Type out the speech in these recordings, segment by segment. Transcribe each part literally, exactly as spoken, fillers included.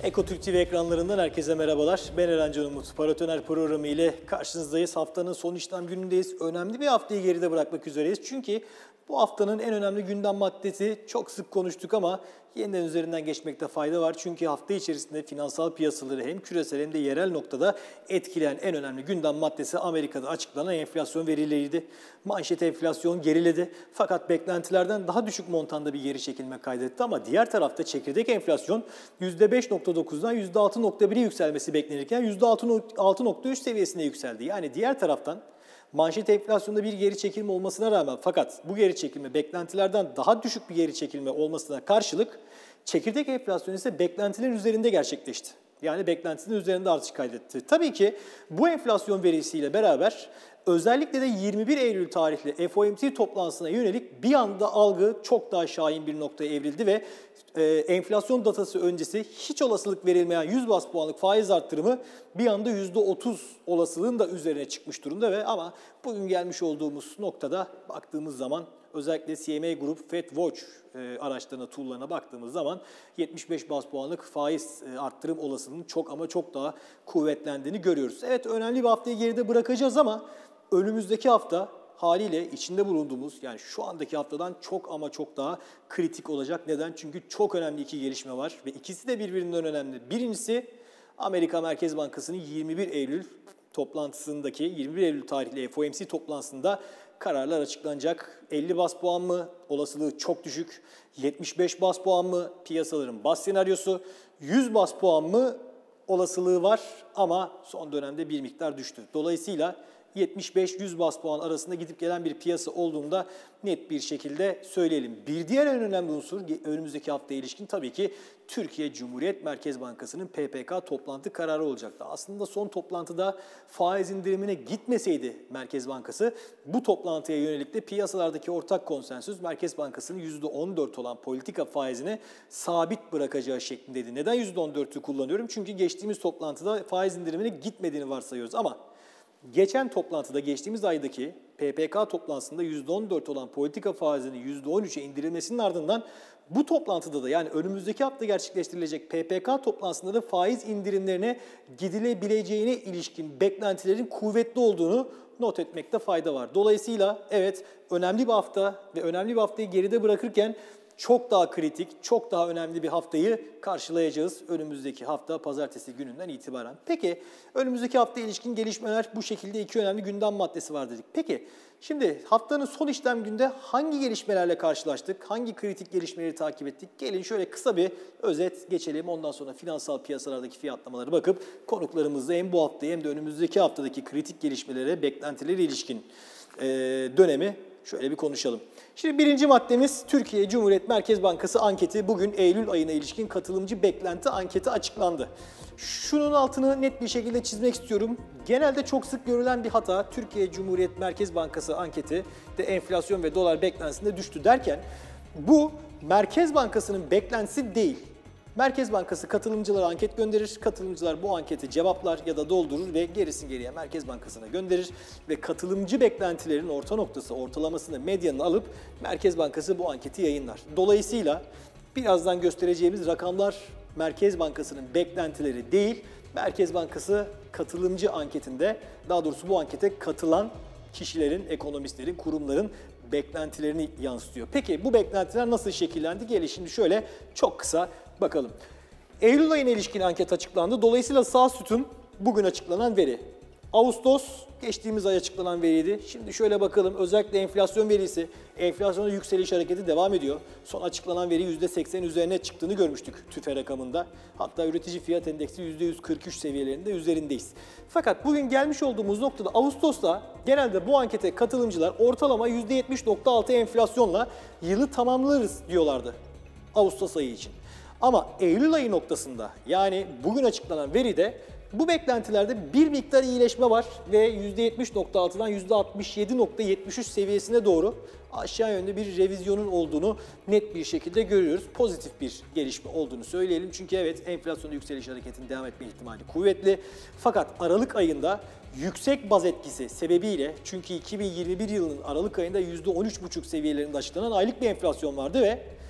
Ekotürk T V ekranlarından herkese merhabalar. Ben Eren Can Umut. Paratoner programı ile karşınızdayız. Haftanın son işlem günündeyiz. Önemli bir haftayı geride bırakmak üzereyiz. Çünkü bu haftanın en önemli gündem maddesi çok sık konuştuk ama yeniden üzerinden geçmekte fayda var. Çünkü hafta içerisinde finansal piyasaları hem küresel hem de yerel noktada etkileyen en önemli gündem maddesi Amerika'da açıklanan enflasyon verileriydi. Manşet enflasyon geriledi fakat beklentilerden daha düşük montanda bir geri çekilme kaydetti ama diğer tarafta çekirdek enflasyon yüzde beş nokta dokuzdan yüzde altı nokta bire yükselmesi beklenirken yüzde altı nokta üç seviyesine yükseldi. Yani diğer taraftan manşet enflasyonda bir geri çekilme olmasına rağmen fakat bu geri çekilme beklentilerden daha düşük bir geri çekilme olmasına karşılık çekirdek enflasyon ise beklentilerin üzerinde gerçekleşti. Yani beklentinin üzerinde artış kaydetti. Tabii ki bu enflasyon verisiyle beraber özellikle de yirmi bir Eylül tarihli F O M C toplantısına yönelik bir anda algı çok daha şahin bir noktaya evrildi ve e, enflasyon datası öncesi hiç olasılık verilmeyen yüz baz puanlık faiz arttırımı bir anda yüzde otuz olasılığın da üzerine çıkmış durumda ve ama bugün gelmiş olduğumuz noktada baktığımız zaman özellikle C M A Group Fed Watch e, araçlarına, tool'larına baktığımız zaman yetmiş beş baz puanlık faiz e, arttırım olasılığının çok ama çok daha kuvvetlendiğini görüyoruz. Evet, önemli bir haftayı geride bırakacağız ama önümüzdeki hafta haliyle içinde bulunduğumuz yani şu andaki haftadan çok ama çok daha kritik olacak. Neden? Çünkü çok önemli iki gelişme var ve ikisi de birbirinden önemli. Birincisi Amerika Merkez Bankası'nın yirmi bir Eylül toplantısındaki yirmi bir Eylül tarihli F O M C toplantısında kararlar açıklanacak. elli baz puan mı? Olasılığı çok düşük. yetmiş beş baz puan mı? Piyasaların baz senaryosu. yüz baz puan mı? Olasılığı var ama son dönemde bir miktar düştü. Dolayısıyla yetmiş beş yüz baz puan arasında gidip gelen bir piyasa olduğunda net bir şekilde söyleyelim. Bir diğer en önemli unsur önümüzdeki haftaya ilişkin tabii ki Türkiye Cumhuriyet Merkez Bankası'nın P P K toplantı kararı olacaktı. Aslında son toplantıda faiz indirimine gitmeseydi Merkez Bankası bu toplantıya yönelik de piyasalardaki ortak konsensüs Merkez Bankası'nın yüzde on dört olan politika faizini sabit bırakacağı şeklindeydi. Neden yüzde on dört'ü kullanıyorum? Çünkü geçtiğimiz toplantıda faiz indirimine gitmediğini varsayıyoruz ama geçen toplantıda geçtiğimiz aydaki P P K toplantısında yüzde on dört olan politika faizinin yüzde on üç'e indirilmesinin ardından bu toplantıda da yani önümüzdeki hafta gerçekleştirilecek P P K toplantısında da faiz indirimlerine gidilebileceğine ilişkin beklentilerin kuvvetli olduğunu not etmekte fayda var. Dolayısıyla evet, önemli bir hafta ve önemli bir haftayı geride bırakırken çok daha kritik, çok daha önemli bir haftayı karşılayacağız önümüzdeki hafta pazartesi gününden itibaren. Peki önümüzdeki haftaya ilişkin gelişmeler bu şekilde iki önemli gündem maddesi var dedik. Peki şimdi haftanın son işlem günde hangi gelişmelerle karşılaştık? Hangi kritik gelişmeleri takip ettik? Gelin şöyle kısa bir özet geçelim. Ondan sonra finansal piyasalardaki fiyatlamalara bakıp konuklarımızla hem bu hafta hem de önümüzdeki haftadaki kritik gelişmelere, beklentilere ilişkin e, dönemi şöyle bir konuşalım. Şimdi birinci maddemiz Türkiye Cumhuriyet Merkez Bankası anketi. Bugün Eylül ayına ilişkin katılımcı beklenti anketi açıklandı. Şunun altını net bir şekilde çizmek istiyorum. Genelde çok sık görülen bir hata Türkiye Cumhuriyet Merkez Bankası anketi de enflasyon ve dolar beklentisinde düştü derken bu Merkez Bankası'nın beklentisi değil. Merkez Bankası katılımcılara anket gönderir, katılımcılar bu anketi cevaplar ya da doldurur ve gerisini geriye Merkez Bankası'na gönderir ve katılımcı beklentilerin orta noktası, ortalamasını, medyanını alıp Merkez Bankası bu anketi yayınlar. Dolayısıyla birazdan göstereceğimiz rakamlar Merkez Bankası'nın beklentileri değil, Merkez Bankası katılımcı anketinde, daha doğrusu bu ankete katılan kişilerin, ekonomistlerin, kurumların beklentilerini yansıtıyor. Peki bu beklentiler nasıl şekillendi? Gelin şimdi şöyle çok kısa bakalım. Eylül ayına ilişkin anket açıklandı. Dolayısıyla sağ sütun bugün açıklanan veri. Ağustos geçtiğimiz ay açıklanan veriydi. Şimdi şöyle bakalım. Özellikle enflasyon verisi, enflasyonda yükseliş hareketi devam ediyor. Son açıklanan veri yüzde seksen üzerine çıktığını görmüştük TÜFE rakamında. Hatta üretici fiyat endeksi yüzde yüz kırk üç seviyelerinde üzerindeyiz. Fakat bugün gelmiş olduğumuz noktada Ağustos'ta genelde bu ankete katılımcılar ortalama yüzde yetmiş nokta altı enflasyonla yılı tamamlarız diyorlardı Ağustos ayı için. Ama Eylül ayı noktasında yani bugün açıklanan veride bu beklentilerde bir miktar iyileşme var ve yüzde yetmiş nokta altıdan yüzde altmış yedi nokta yetmiş üç seviyesine doğru aşağı yönde bir revizyonun olduğunu net bir şekilde görüyoruz. Pozitif bir gelişme olduğunu söyleyelim. Çünkü evet, enflasyonda yükseliş hareketinin devam etme ihtimali kuvvetli. Fakat Aralık ayında yüksek baz etkisi sebebiyle, çünkü iki bin yirmi bir yılının Aralık ayında yüzde on üç buçuk seviyelerinde açıklanan aylık bir enflasyon vardı ve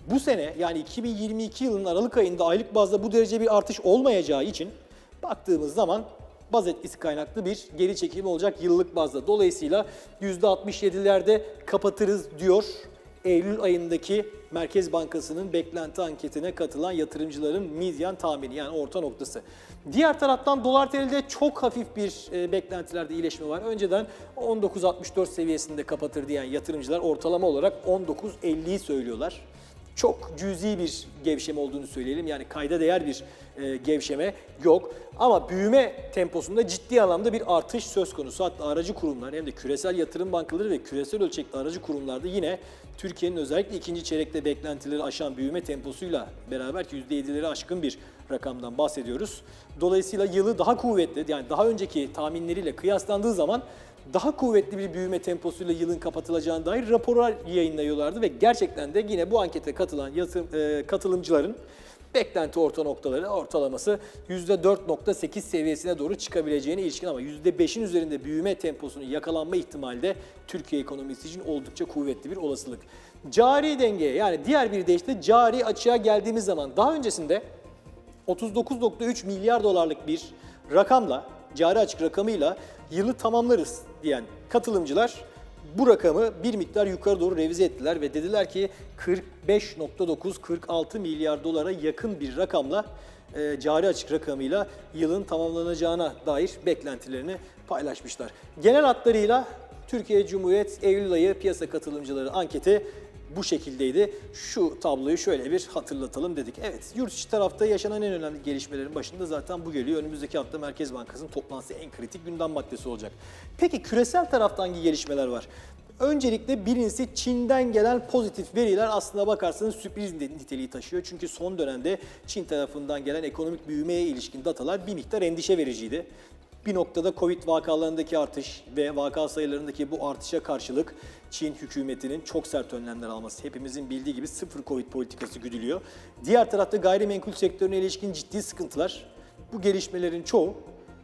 bu sene yani iki bin yirmi iki yılının Aralık ayında aylık bazda bu derece bir artış olmayacağı için baktığımız zaman baz etkisi kaynaklı bir geri çekilme olacak yıllık bazda. Dolayısıyla yüzde altmış yedilerde kapatırız diyor Eylül ayındaki Merkez Bankası'nın beklenti anketine katılan yatırımcıların midyan tahmini, yani orta noktası. Diğer taraftan dolar T L'de çok hafif bir e, beklentilerde iyileşme var. Önceden on dokuz altmış dört seviyesinde kapatır diyen yatırımcılar ortalama olarak on dokuz elliyi söylüyorlar. Çok cüzi bir gevşeme olduğunu söyleyelim. Yani kayda değer bir e, gevşeme yok. Ama büyüme temposunda ciddi anlamda bir artış söz konusu. Hatta aracı kurumlar hem de küresel yatırım bankaları ve küresel ölçekli aracı kurumlarda yine Türkiye'nin özellikle ikinci çeyrekte beklentileri aşan büyüme temposuyla beraber ki yüzde yedileri aşkın bir rakamdan bahsediyoruz. Dolayısıyla yılı daha kuvvetli, yani daha önceki tahminleriyle kıyaslandığı zaman daha kuvvetli bir büyüme temposuyla yılın kapatılacağına dair raporlar yayınlıyorlardı ve gerçekten de yine bu ankete katılan yatırım, e, katılımcıların beklenti orta noktaları ortalaması yüzde dört nokta sekiz seviyesine doğru çıkabileceğine ilişkin, ama yüzde beşin üzerinde büyüme temposunun yakalanma ihtimali de Türkiye ekonomisi için oldukça kuvvetli bir olasılık. Cari dengeye, yani diğer bir deyişle cari açığa geldiğimiz zaman daha öncesinde otuz dokuz nokta üç milyar dolarlık bir rakamla, cari açık rakamıyla yılı tamamlarız diyen katılımcılar bu rakamı bir miktar yukarı doğru revize ettiler ve dediler ki kırk beş nokta dokuz kırk altı milyar dolara yakın bir rakamla e, cari açık rakamıyla yılın tamamlanacağına dair beklentilerini paylaşmışlar. Genel hatlarıyla Türkiye Cumhuriyet Eylül ayı piyasa katılımcıları anketi bu şekildeydi. Şu tabloyu şöyle bir hatırlatalım dedik. Evet, yurt içi tarafta yaşanan en önemli gelişmelerin başında zaten bu geliyor. Önümüzdeki hafta Merkez Bankası'nın toplantısı en kritik gündem maddesi olacak. Peki küresel tarafta hangi gelişmeler var? Öncelikle birincisi Çin'den gelen pozitif veriler aslına bakarsanız sürpriz niteliği taşıyor. Çünkü son dönemde Çin tarafından gelen ekonomik büyümeye ilişkin datalar bir miktar endişe vericiydi. Bir noktada Covid vakalarındaki artış ve vaka sayılarındaki bu artışa karşılık Çin hükümetinin çok sert önlemler alması, hepimizin bildiği gibi sıfır Covid politikası güdülüyor. Diğer tarafta gayrimenkul sektörüne ilişkin ciddi sıkıntılar. Bu gelişmelerin çoğu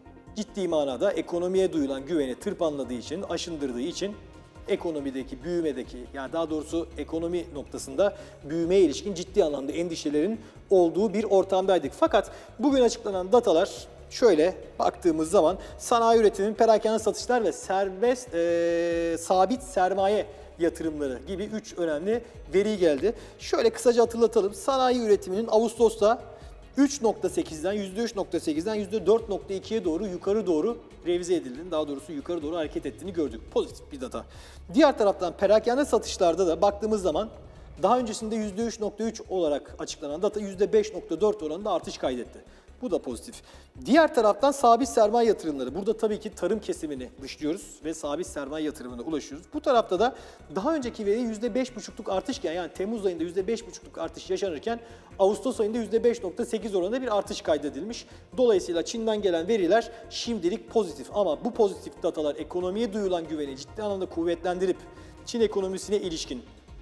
ciddi manada ekonomiye duyulan güveni tırpanladığı için, aşındırdığı için ekonomideki, büyümedeki, yani daha doğrusu ekonomi noktasında büyümeye ilişkin ciddi anlamda endişelerin olduğu bir ortamdaydık. Fakat bugün açıklanan datalar şöyle baktığımız zaman sanayi üretiminin perakende satışlar ve serbest e, sabit sermaye yatırımları gibi üç önemli veri geldi. Şöyle kısaca hatırlatalım. Sanayi üretiminin Ağustos'ta üç nokta sekizden yüzde üç nokta sekizden yüzde dört nokta ikiye doğru yukarı doğru revize edildiğini, daha doğrusu yukarı doğru hareket ettiğini gördük. Pozitif bir data. Diğer taraftan perakende satışlarda da baktığımız zaman daha öncesinde yüzde üç nokta üç olarak açıklanan data yüzde beş nokta dört oranında artış kaydetti. Bu da pozitif. Diğer taraftan sabit sermaye yatırımları. Burada tabii ki tarım kesimini dışlıyoruz ve sabit sermaye yatırımına ulaşıyoruz. Bu tarafta da daha önceki veri yüzde beş buçukluk artışken, yani Temmuz ayında yüzde beş buçukluk artış yaşanırken Ağustos ayında yüzde beş nokta sekiz oranında bir artış kaydedilmiş. Dolayısıyla Çin'den gelen veriler şimdilik pozitif, ama bu pozitif datalar ekonomiye duyulan güveni ciddi anlamda kuvvetlendirip Çin ekonomisine ilişkin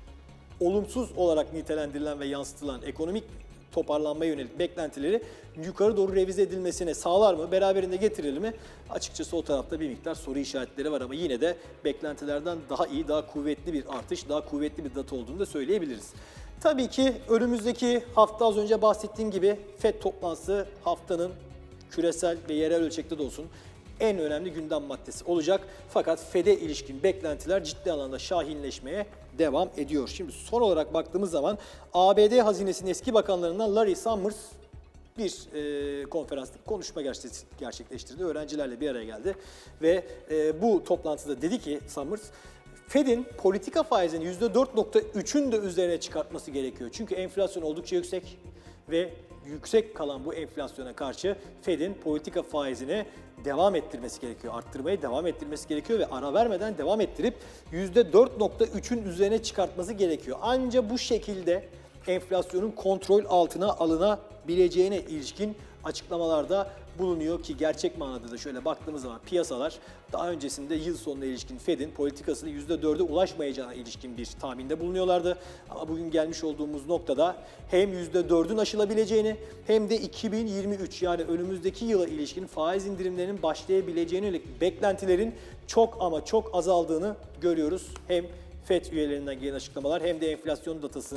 olumsuz olarak nitelendirilen ve yansıtılan ekonomik toparlanmaya yönelik beklentileri yukarı doğru revize edilmesine sağlar mı, beraberinde getirir mi? Açıkçası o tarafta bir miktar soru işaretleri var, ama yine de beklentilerden daha iyi, daha kuvvetli bir artış, daha kuvvetli bir data olduğunu da söyleyebiliriz. Tabii ki önümüzdeki hafta az önce bahsettiğim gibi FED toplantısı haftanın küresel ve yerel ölçekte de olsun en önemli gündem maddesi olacak. Fakat Fed'e ilişkin beklentiler ciddi anlamda şahinleşmeye devam ediyor. Şimdi son olarak baktığımız zaman A B D Hazinesi'nin eski bakanlarından Larry Summers bir e, konferansta konuşma gerçekleştirdi. Öğrencilerle bir araya geldi ve e, bu toplantıda dedi ki Summers, Fed'in politika faizini yüzde dört nokta üçün de üzerine çıkartması gerekiyor. Çünkü enflasyon oldukça yüksek ve yüksek kalan bu enflasyona karşı Fed'in politika faizini devam ettirmesi gerekiyor. Arttırmaya devam ettirmesi gerekiyor ve ara vermeden devam ettirip yüzde dört nokta üçün üzerine çıkartması gerekiyor. Ancak bu şekilde enflasyonun kontrol altına alınabileceğine ilişkin açıklamalarda bulunuyor ki gerçek manada da şöyle baktığımız zaman piyasalar daha öncesinde yıl sonuna ilişkin Fed'in politikasının yüzde dörde ulaşmayacağına ilişkin bir tahminde bulunuyorlardı. Ama bugün gelmiş olduğumuz noktada hem yüzde dördün aşılabileceğini hem de iki bin yirmi üç, yani önümüzdeki yıla ilişkin faiz indirimlerinin başlayabileceğine yönelik beklentilerin çok ama çok azaldığını görüyoruz. Hem Fed üyelerinden gelen açıklamalar hem de enflasyon datasının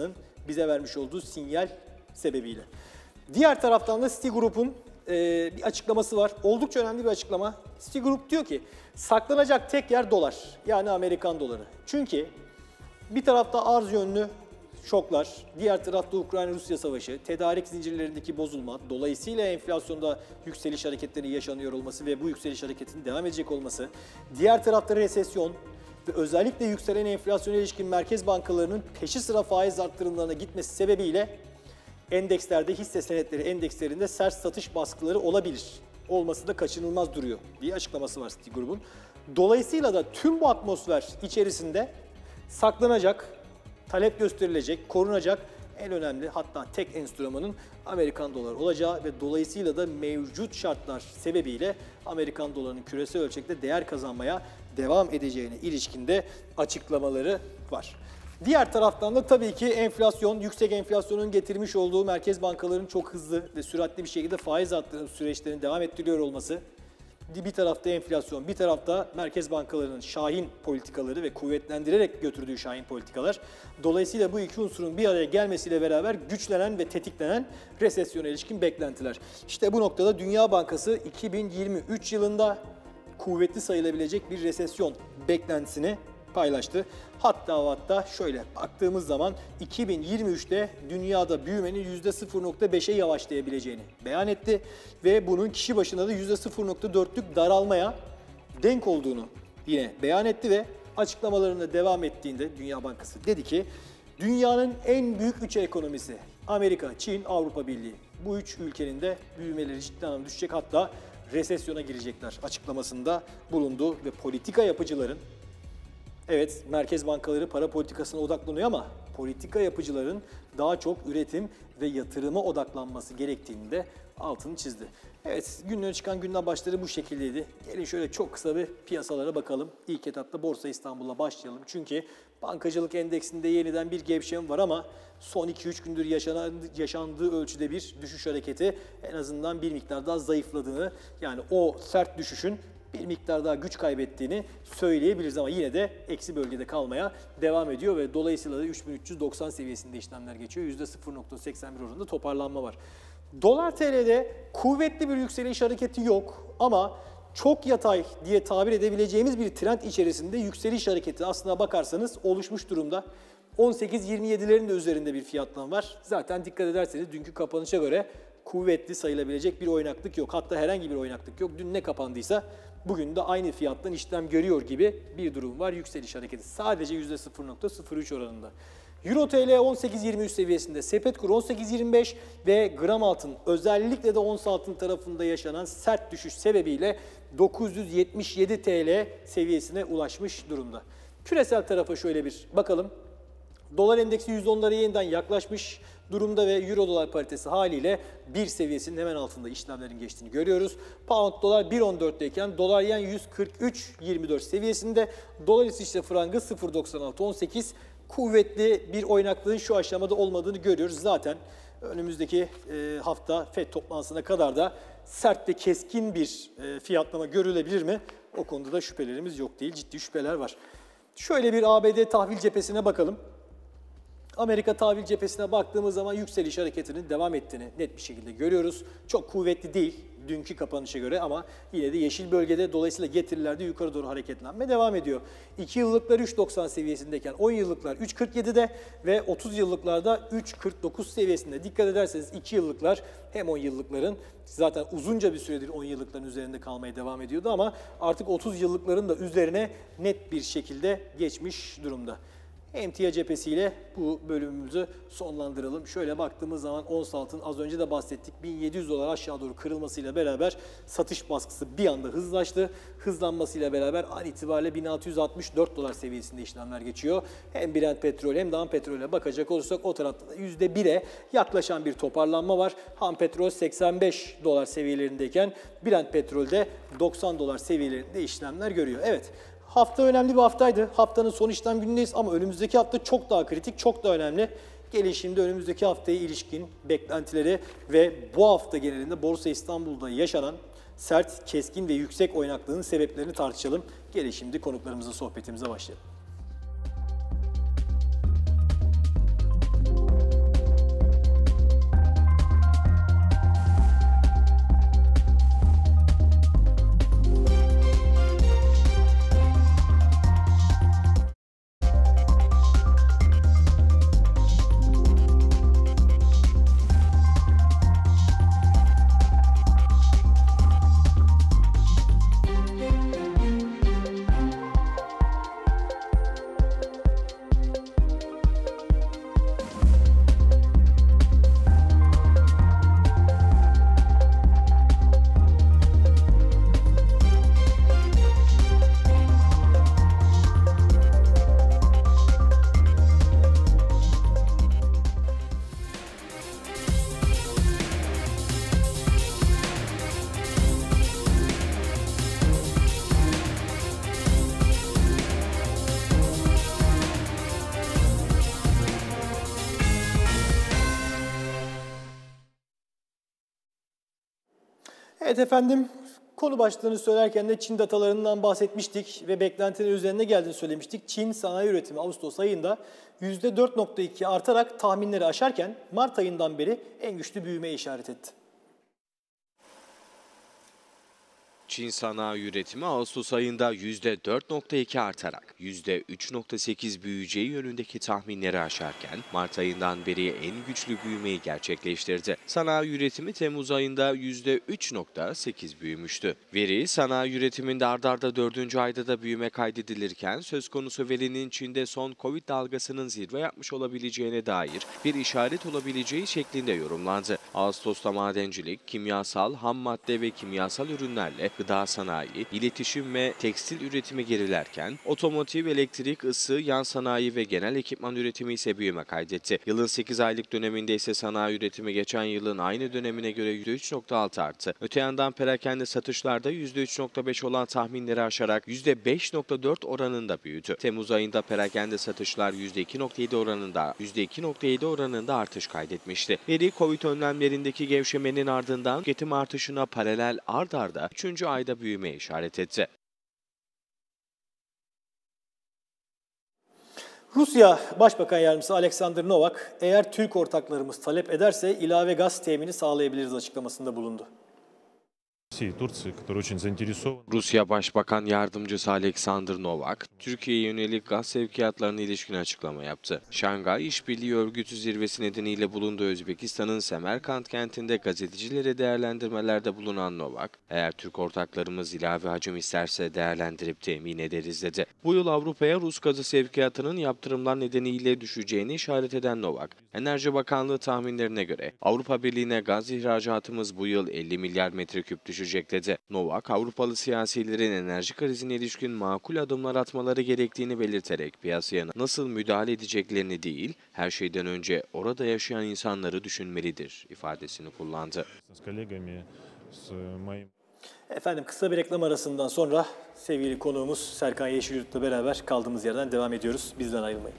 bize vermiş olduğu sinyal sebebiyle. Diğer taraftan da Citigroup'un e, bir açıklaması var. Oldukça önemli bir açıklama. Citigroup diyor ki saklanacak tek yer dolar. Yani Amerikan doları. Çünkü bir tarafta arz yönlü şoklar, diğer tarafta Ukrayna-Rusya savaşı, tedarik zincirlerindeki bozulma, dolayısıyla enflasyonda yükseliş hareketlerinin yaşanıyor olması ve bu yükseliş hareketinin devam edecek olması, diğer tarafta resesyon ve özellikle yükselen enflasyona ilişkin merkez bankalarının peşi sıra faiz arttırımlarına gitmesi sebebiyle endekslerde, hisse senetleri endekslerinde sert satış baskıları olabilir. Olması da kaçınılmaz duruyor diye açıklaması var Citigroup'un. Dolayısıyla da tüm bu atmosfer içerisinde saklanacak, talep gösterilecek, korunacak en önemli hatta tek enstrümanın Amerikan doları olacağı ve dolayısıyla da mevcut şartlar sebebiyle Amerikan dolarının küresel ölçekte değer kazanmaya devam edeceğine ilişkinde açıklamaları var. Diğer taraftan da tabii ki enflasyon, yüksek enflasyonun getirmiş olduğu merkez bankalarının çok hızlı ve süratli bir şekilde faiz arttırım süreçlerini devam ettiriyor olması, bir tarafta enflasyon, bir tarafta merkez bankalarının şahin politikaları ve kuvvetlendirerek götürdüğü şahin politikalar. Dolayısıyla bu iki unsurun bir araya gelmesiyle beraber güçlenen ve tetiklenen resesyona ilişkin beklentiler. İşte bu noktada Dünya Bankası iki bin yirmi üç yılında kuvvetli sayılabilecek bir resesyon beklentisini paylaştı. Hatta hatta şöyle baktığımız zaman iki bin yirmi üçte dünyada büyümenin yüzde sıfır nokta beşe yavaşlayabileceğini beyan etti ve bunun kişi başına da yüzde sıfır nokta dörtlük daralmaya denk olduğunu yine beyan etti ve açıklamalarına devam ettiğinde Dünya Bankası dedi ki dünyanın en büyük üç ekonomisi Amerika, Çin, Avrupa Birliği bu üç ülkenin de büyümeleri ciddi anlamda düşecek, hatta resesyona girecekler açıklamasında bulundu ve politika yapıcıların, evet, merkez bankaları para politikasına odaklanıyor ama politika yapıcıların daha çok üretim ve yatırıma odaklanması gerektiğini de altını çizdi. Evet, günlüğe çıkan gündem başları bu şekildeydi. Gelin şöyle çok kısa bir piyasalara bakalım. İlk etapta Borsa İstanbul'la başlayalım. Çünkü bankacılık endeksinde yeniden bir gevşeme var ama son iki üç gündür yaşanan, yaşandığı ölçüde bir düşüş hareketi en azından bir miktar daha zayıfladığını, yani o sert düşüşün bir miktar daha güç kaybettiğini söyleyebiliriz ama yine de eksi bölgede kalmaya devam ediyor ve dolayısıyla da üç bin üç yüz doksan seviyesinde işlemler geçiyor. yüzde sıfır nokta seksen bir oranında toparlanma var. Dolar T L'de kuvvetli bir yükseliş hareketi yok ama çok yatay diye tabir edebileceğimiz bir trend içerisinde yükseliş hareketi aslına bakarsanız oluşmuş durumda. on sekiz yirmi yedilerin de üzerinde bir fiyatlama var. Zaten dikkat ederseniz dünkü kapanışa göre kuvvetli sayılabilecek bir oynaklık yok. Hatta herhangi bir oynaklık yok. Dün ne kapandıysa bugün de aynı fiyattan işlem görüyor gibi bir durum var. Yükseliş hareketi sadece yüzde sıfır nokta sıfır üç oranında. Euro T L on sekiz yirmi üç seviyesinde, sepet kur on sekiz yirmi beş ve gram altın özellikle de ons altın tarafında yaşanan sert düşüş sebebiyle dokuz yüz yetmiş yedi T L seviyesine ulaşmış durumda. Küresel tarafa şöyle bir bakalım. Dolar endeksi yüz onlara yeniden yaklaşmış durumda ve euro dolar paritesi haliyle bir seviyesinin hemen altında işlemlerin geçtiğini görüyoruz. Pound dolar bir on dörtteyken dolar yen yüz kırk üç yirmi dört seviyesinde, dolar İsviçre frangı sıfır virgül doksan altı on sekiz. Kuvvetli bir oynaklığın şu aşamada olmadığını görüyoruz. Zaten önümüzdeki hafta F E D toplantısına kadar da sert ve keskin bir fiyatlama görülebilir mi? O konuda da şüphelerimiz yok değil, ciddi şüpheler var. Şöyle bir A B D tahvil cephesine bakalım. Amerika tahvil cephesine baktığımız zaman yükseliş hareketinin devam ettiğini net bir şekilde görüyoruz. Çok kuvvetli değil dünkü kapanışa göre ama yine de yeşil bölgede, dolayısıyla getirilerde yukarı doğru hareketlenme devam ediyor. iki yıllıklar üç doksan seviyesindeyken on yıllıklar üç kırk yedide ve otuz yıllıklarda üç kırk dokuz seviyesinde. Dikkat ederseniz iki yıllıklar hem on yıllıkların zaten uzunca bir süredir on yıllıkların üzerinde kalmaya devam ediyordu ama artık otuz yıllıkların da üzerine net bir şekilde geçmiş durumda. Emtia cephesiyle bu bölümümüzü sonlandıralım. Şöyle baktığımız zaman ons altın az önce de bahsettik. bin yedi yüz dolar aşağı doğru kırılmasıyla beraber satış baskısı bir anda hızlaştı. Hızlanmasıyla beraber an itibariyle bin altı yüz altmış dört dolar seviyesinde işlemler geçiyor. Hem Brent petrol hem de ham petrole bakacak olursak o tarafta da yüzde bire yaklaşan bir toparlanma var. Ham petrol seksen beş dolar seviyelerindeyken Brent petrolde doksan dolar seviyelerinde işlemler görüyor. Evet. Hafta önemli bir haftaydı. Haftanın son işlem günündeyiz ama önümüzdeki hafta çok daha kritik, çok daha önemli. Gelin şimdi önümüzdeki haftaya ilişkin beklentileri ve bu hafta genelinde Borsa İstanbul'da yaşanan sert, keskin ve yüksek oynaklığın sebeplerini tartışalım. Gelin şimdi konuklarımızın sohbetimize başlayalım. Evet efendim, konu başlığını söylerken de Çin datalarından bahsetmiştik ve beklentilerin üzerine geldiğini söylemiştik. Çin sanayi üretimi Ağustos ayında yüzde dört nokta iki artarak tahminleri aşarken Mart ayından beri en güçlü büyümeye işaret etti. Çin sanayi üretimi Ağustos ayında yüzde dört nokta iki artarak yüzde üç nokta sekiz büyüyeceği yönündeki tahminleri aşarken Mart ayından beri en güçlü büyümeyi gerçekleştirdi. Sanayi üretimi Temmuz ayında yüzde üç nokta sekiz büyümüştü. Veri sanayi üretiminde ard arda dördüncü ayda da büyüme kaydedilirken söz konusu verinin Çin'de son Covid dalgasının zirve yapmış olabileceğine dair bir işaret olabileceği şeklinde yorumlandı. Ağustos'ta madencilik, kimyasal, ham madde ve kimyasal ürünlerle gıda sanayi, iletişim ve tekstil üretimi gerilerken, otomotiv, elektrik, ısı, yan sanayi ve genel ekipman üretimi ise büyüme kaydetti. Yılın sekiz aylık döneminde ise sanayi üretimi geçen yılın aynı dönemine göre yüzde üç nokta altı arttı. Öte yandan perakende satışlarda yüzde üç nokta beş olan tahminleri aşarak yüzde beş nokta dört oranında büyüdü. Temmuz ayında perakende satışlar yüzde iki nokta yedi oranında, yüzde iki nokta yedi oranında artış kaydetmişti. Veri, Covid önlemlerindeki gevşemenin ardından tüketim artışına paralel ard arda üçüncü ayda büyümeye işaret etti. Rusya Başbakan Yardımcısı Alexander Novak, eğer Türk ortaklarımız talep ederse ilave gaz temini sağlayabiliriz açıklamasında bulundu. Rusya Başbakan Yardımcısı Alexander Novak, Türkiye'ye yönelik gaz sevkiyatlarına ilişkin açıklama yaptı. Şangay İşbirliği Örgütü zirvesi nedeniyle bulunduğu Özbekistan'ın Semerkant kentinde gazetecilere değerlendirmelerde bulunan Novak, eğer Türk ortaklarımız ilave hacim isterse değerlendirip temin ederiz dedi. Bu yıl Avrupa'ya Rus gazı sevkiyatının yaptırımlar nedeniyle düşeceğini işaret eden Novak, Enerji Bakanlığı tahminlerine göre Avrupa Birliği'ne gaz ihracatımız bu yıl elli milyar metreküp düşecek dedi. Novak, Avrupalı siyasilerin enerji krizine ilişkin makul adımlar atmaları gerektiğini belirterek piyasaya nasıl müdahale edeceklerini değil, her şeyden önce orada yaşayan insanları düşünmelidir ifadesini kullandı. Efendim, kısa bir reklam arasından sonra sevgili konuğumuz Serkan Yeşilyurt'la beraber kaldığımız yerden devam ediyoruz. Bizden ayrılmayın.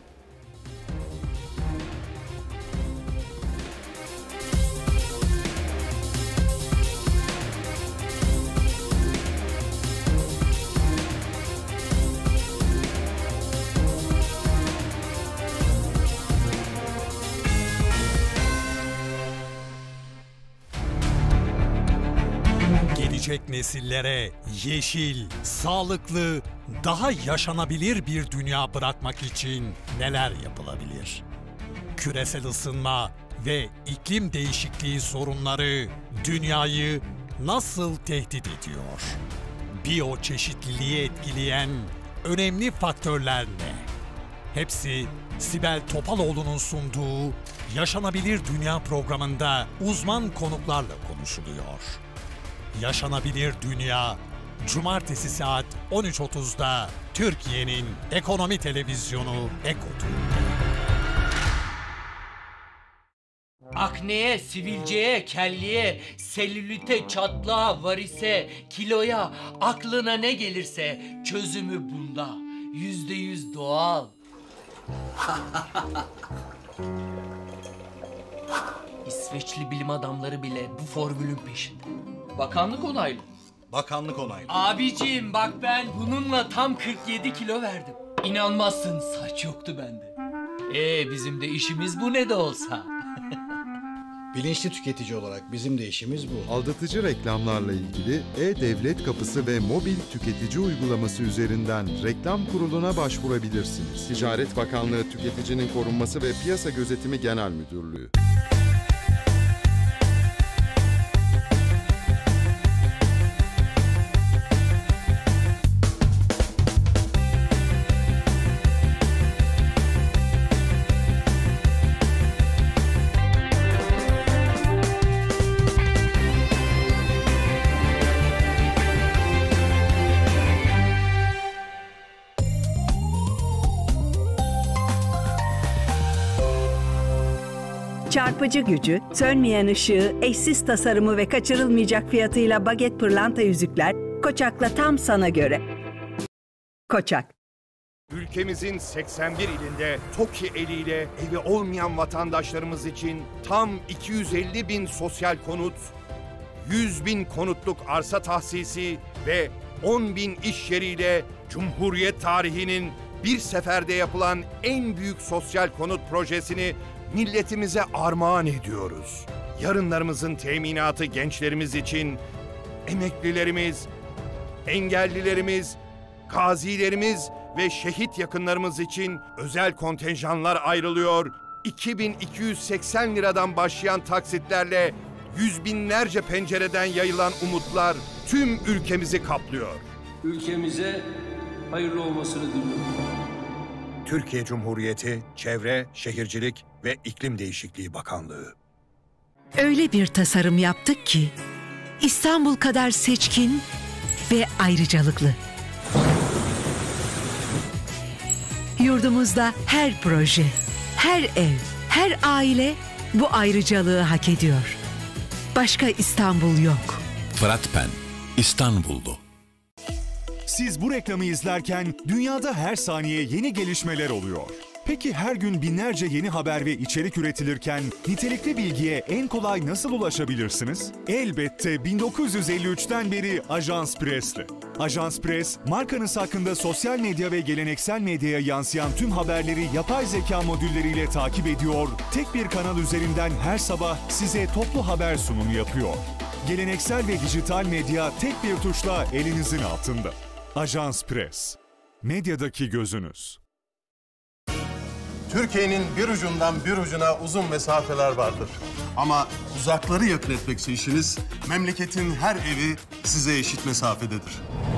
Gelecek nesillere yeşil, sağlıklı, daha yaşanabilir bir dünya bırakmak için neler yapılabilir? Küresel ısınma ve iklim değişikliği sorunları dünyayı nasıl tehdit ediyor? Biyoçeşitliliği etkileyen önemli faktörler ne? Hepsi Sibel Topaloğlu'nun sunduğu Yaşanabilir Dünya programında uzman konuklarla konuşuluyor. Yaşanabilir Dünya, Cumartesi saat on üç otuzda Türkiye'nin ekonomi televizyonu Ekotur'da. Akneye, sivilceye, kelliye, selülite, çatlağa, varise, kiloya, aklına ne gelirse çözümü bunda. Yüzde yüz doğal. İsveçli bilim adamları bile bu formülün peşinde. Bakanlık onaylı. Bakanlık onaylı. Abiciğim bak, ben bununla tam kırk yedi kilo verdim. İnanmazsın, saç yoktu bende. Ee bizim de işimiz bu ne de olsa. Bilinçli tüketici olarak bizim de işimiz bu. Aldatıcı reklamlarla ilgili E-Devlet Kapısı ve mobil tüketici uygulaması üzerinden reklam kuruluna başvurabilirsiniz. Ticaret Bakanlığı Tüketicinin Korunması ve Piyasa Gözetimi Genel Müdürlüğü. Çarpıcı gücü, sönmeyen ışığı, eşsiz tasarımı ve kaçırılmayacak fiyatıyla baget pırlanta yüzükler Koçak'la tam sana göre. Koçak. Ülkemizin seksen bir ilinde TOKİ eliyle evi olmayan vatandaşlarımız için tam iki yüz elli bin sosyal konut, yüz bin konutluk arsa tahsisi ve on bin iş yeriyle Cumhuriyet tarihinin bir seferde yapılan en büyük sosyal konut projesini milletimize armağan ediyoruz. Yarınlarımızın teminatı gençlerimiz için emeklilerimiz, engellilerimiz, gazilerimiz ve şehit yakınlarımız için özel kontenjanlar ayrılıyor. iki bin iki yüz seksen liradan başlayan taksitlerle yüz binlerce pencereden yayılan umutlar tüm ülkemizi kaplıyor. Ülkemize hayırlı olmasını diliyorum. Türkiye Cumhuriyeti Çevre, Şehircilik ve İklim Değişikliği Bakanlığı. Öyle bir tasarım yaptık ki İstanbul kadar seçkin ve ayrıcalıklı. Yurdumuzda her proje, her ev, her aile bu ayrıcalığı hak ediyor. Başka İstanbul yok. Fırat Pen, İstanbullu. Siz bu reklamı izlerken dünyada her saniye yeni gelişmeler oluyor. Peki her gün binlerce yeni haber ve içerik üretilirken nitelikli bilgiye en kolay nasıl ulaşabilirsiniz? Elbette bin dokuz yüz elli üçten beri Ajans Press'le. Ajans Press, markanız hakkında sosyal medya ve geleneksel medyaya yansıyan tüm haberleri yapay zeka modülleriyle takip ediyor, tek bir kanal üzerinden her sabah size toplu haber sunumu yapıyor. Geleneksel ve dijital medya tek bir tuşla elinizin altında. Ajans Press, medyadaki gözünüz. Türkiye'nin bir ucundan bir ucuna uzun mesafeler vardır. Ama uzakları yakın etmekse işiniz, memleketin her evi size eşit mesafededir.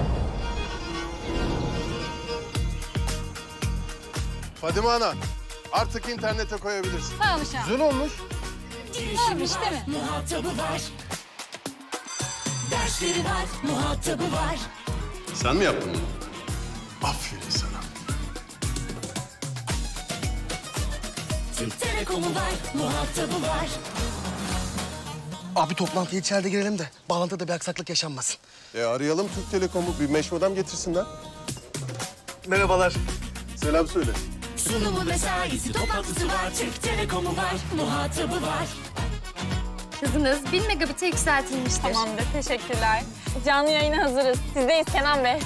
Fadime Ana, artık internete koyabilirsin. Tamam Şah. Güzel olmuş. Olmuş değil mi? Muhatabı var. Dersleri var, muhatabı var. Sen mi yaptın bunu? Aferin sana. Türk Telekom'u var, muhatabı var. Abi toplantıya içeride girelim de bağlantıda bir aksaklık yaşanmasın. E arayalım Türk Telekom'u, bir meşmudam getirsinler. Merhabalar. Selam söyle. Sunumu mesaisi, toplantısı var. Türk Telekom'u var, muhatabı var. Hızınız bin megabit'e yükseltilmiştir. Tamamdır, teşekkürler. Canlı yayına hazırız. Sizdeyiz Kenan Bey.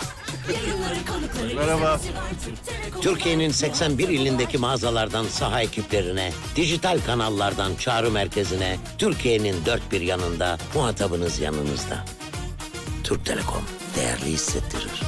Merhaba. Türkiye'nin seksen bir ilindeki mağazalardan saha ekiplerine, dijital kanallardan çağrı merkezine, Türkiye'nin dört bir yanında muhatabınız yanınızda. Türk Telekom değerli hissettirir.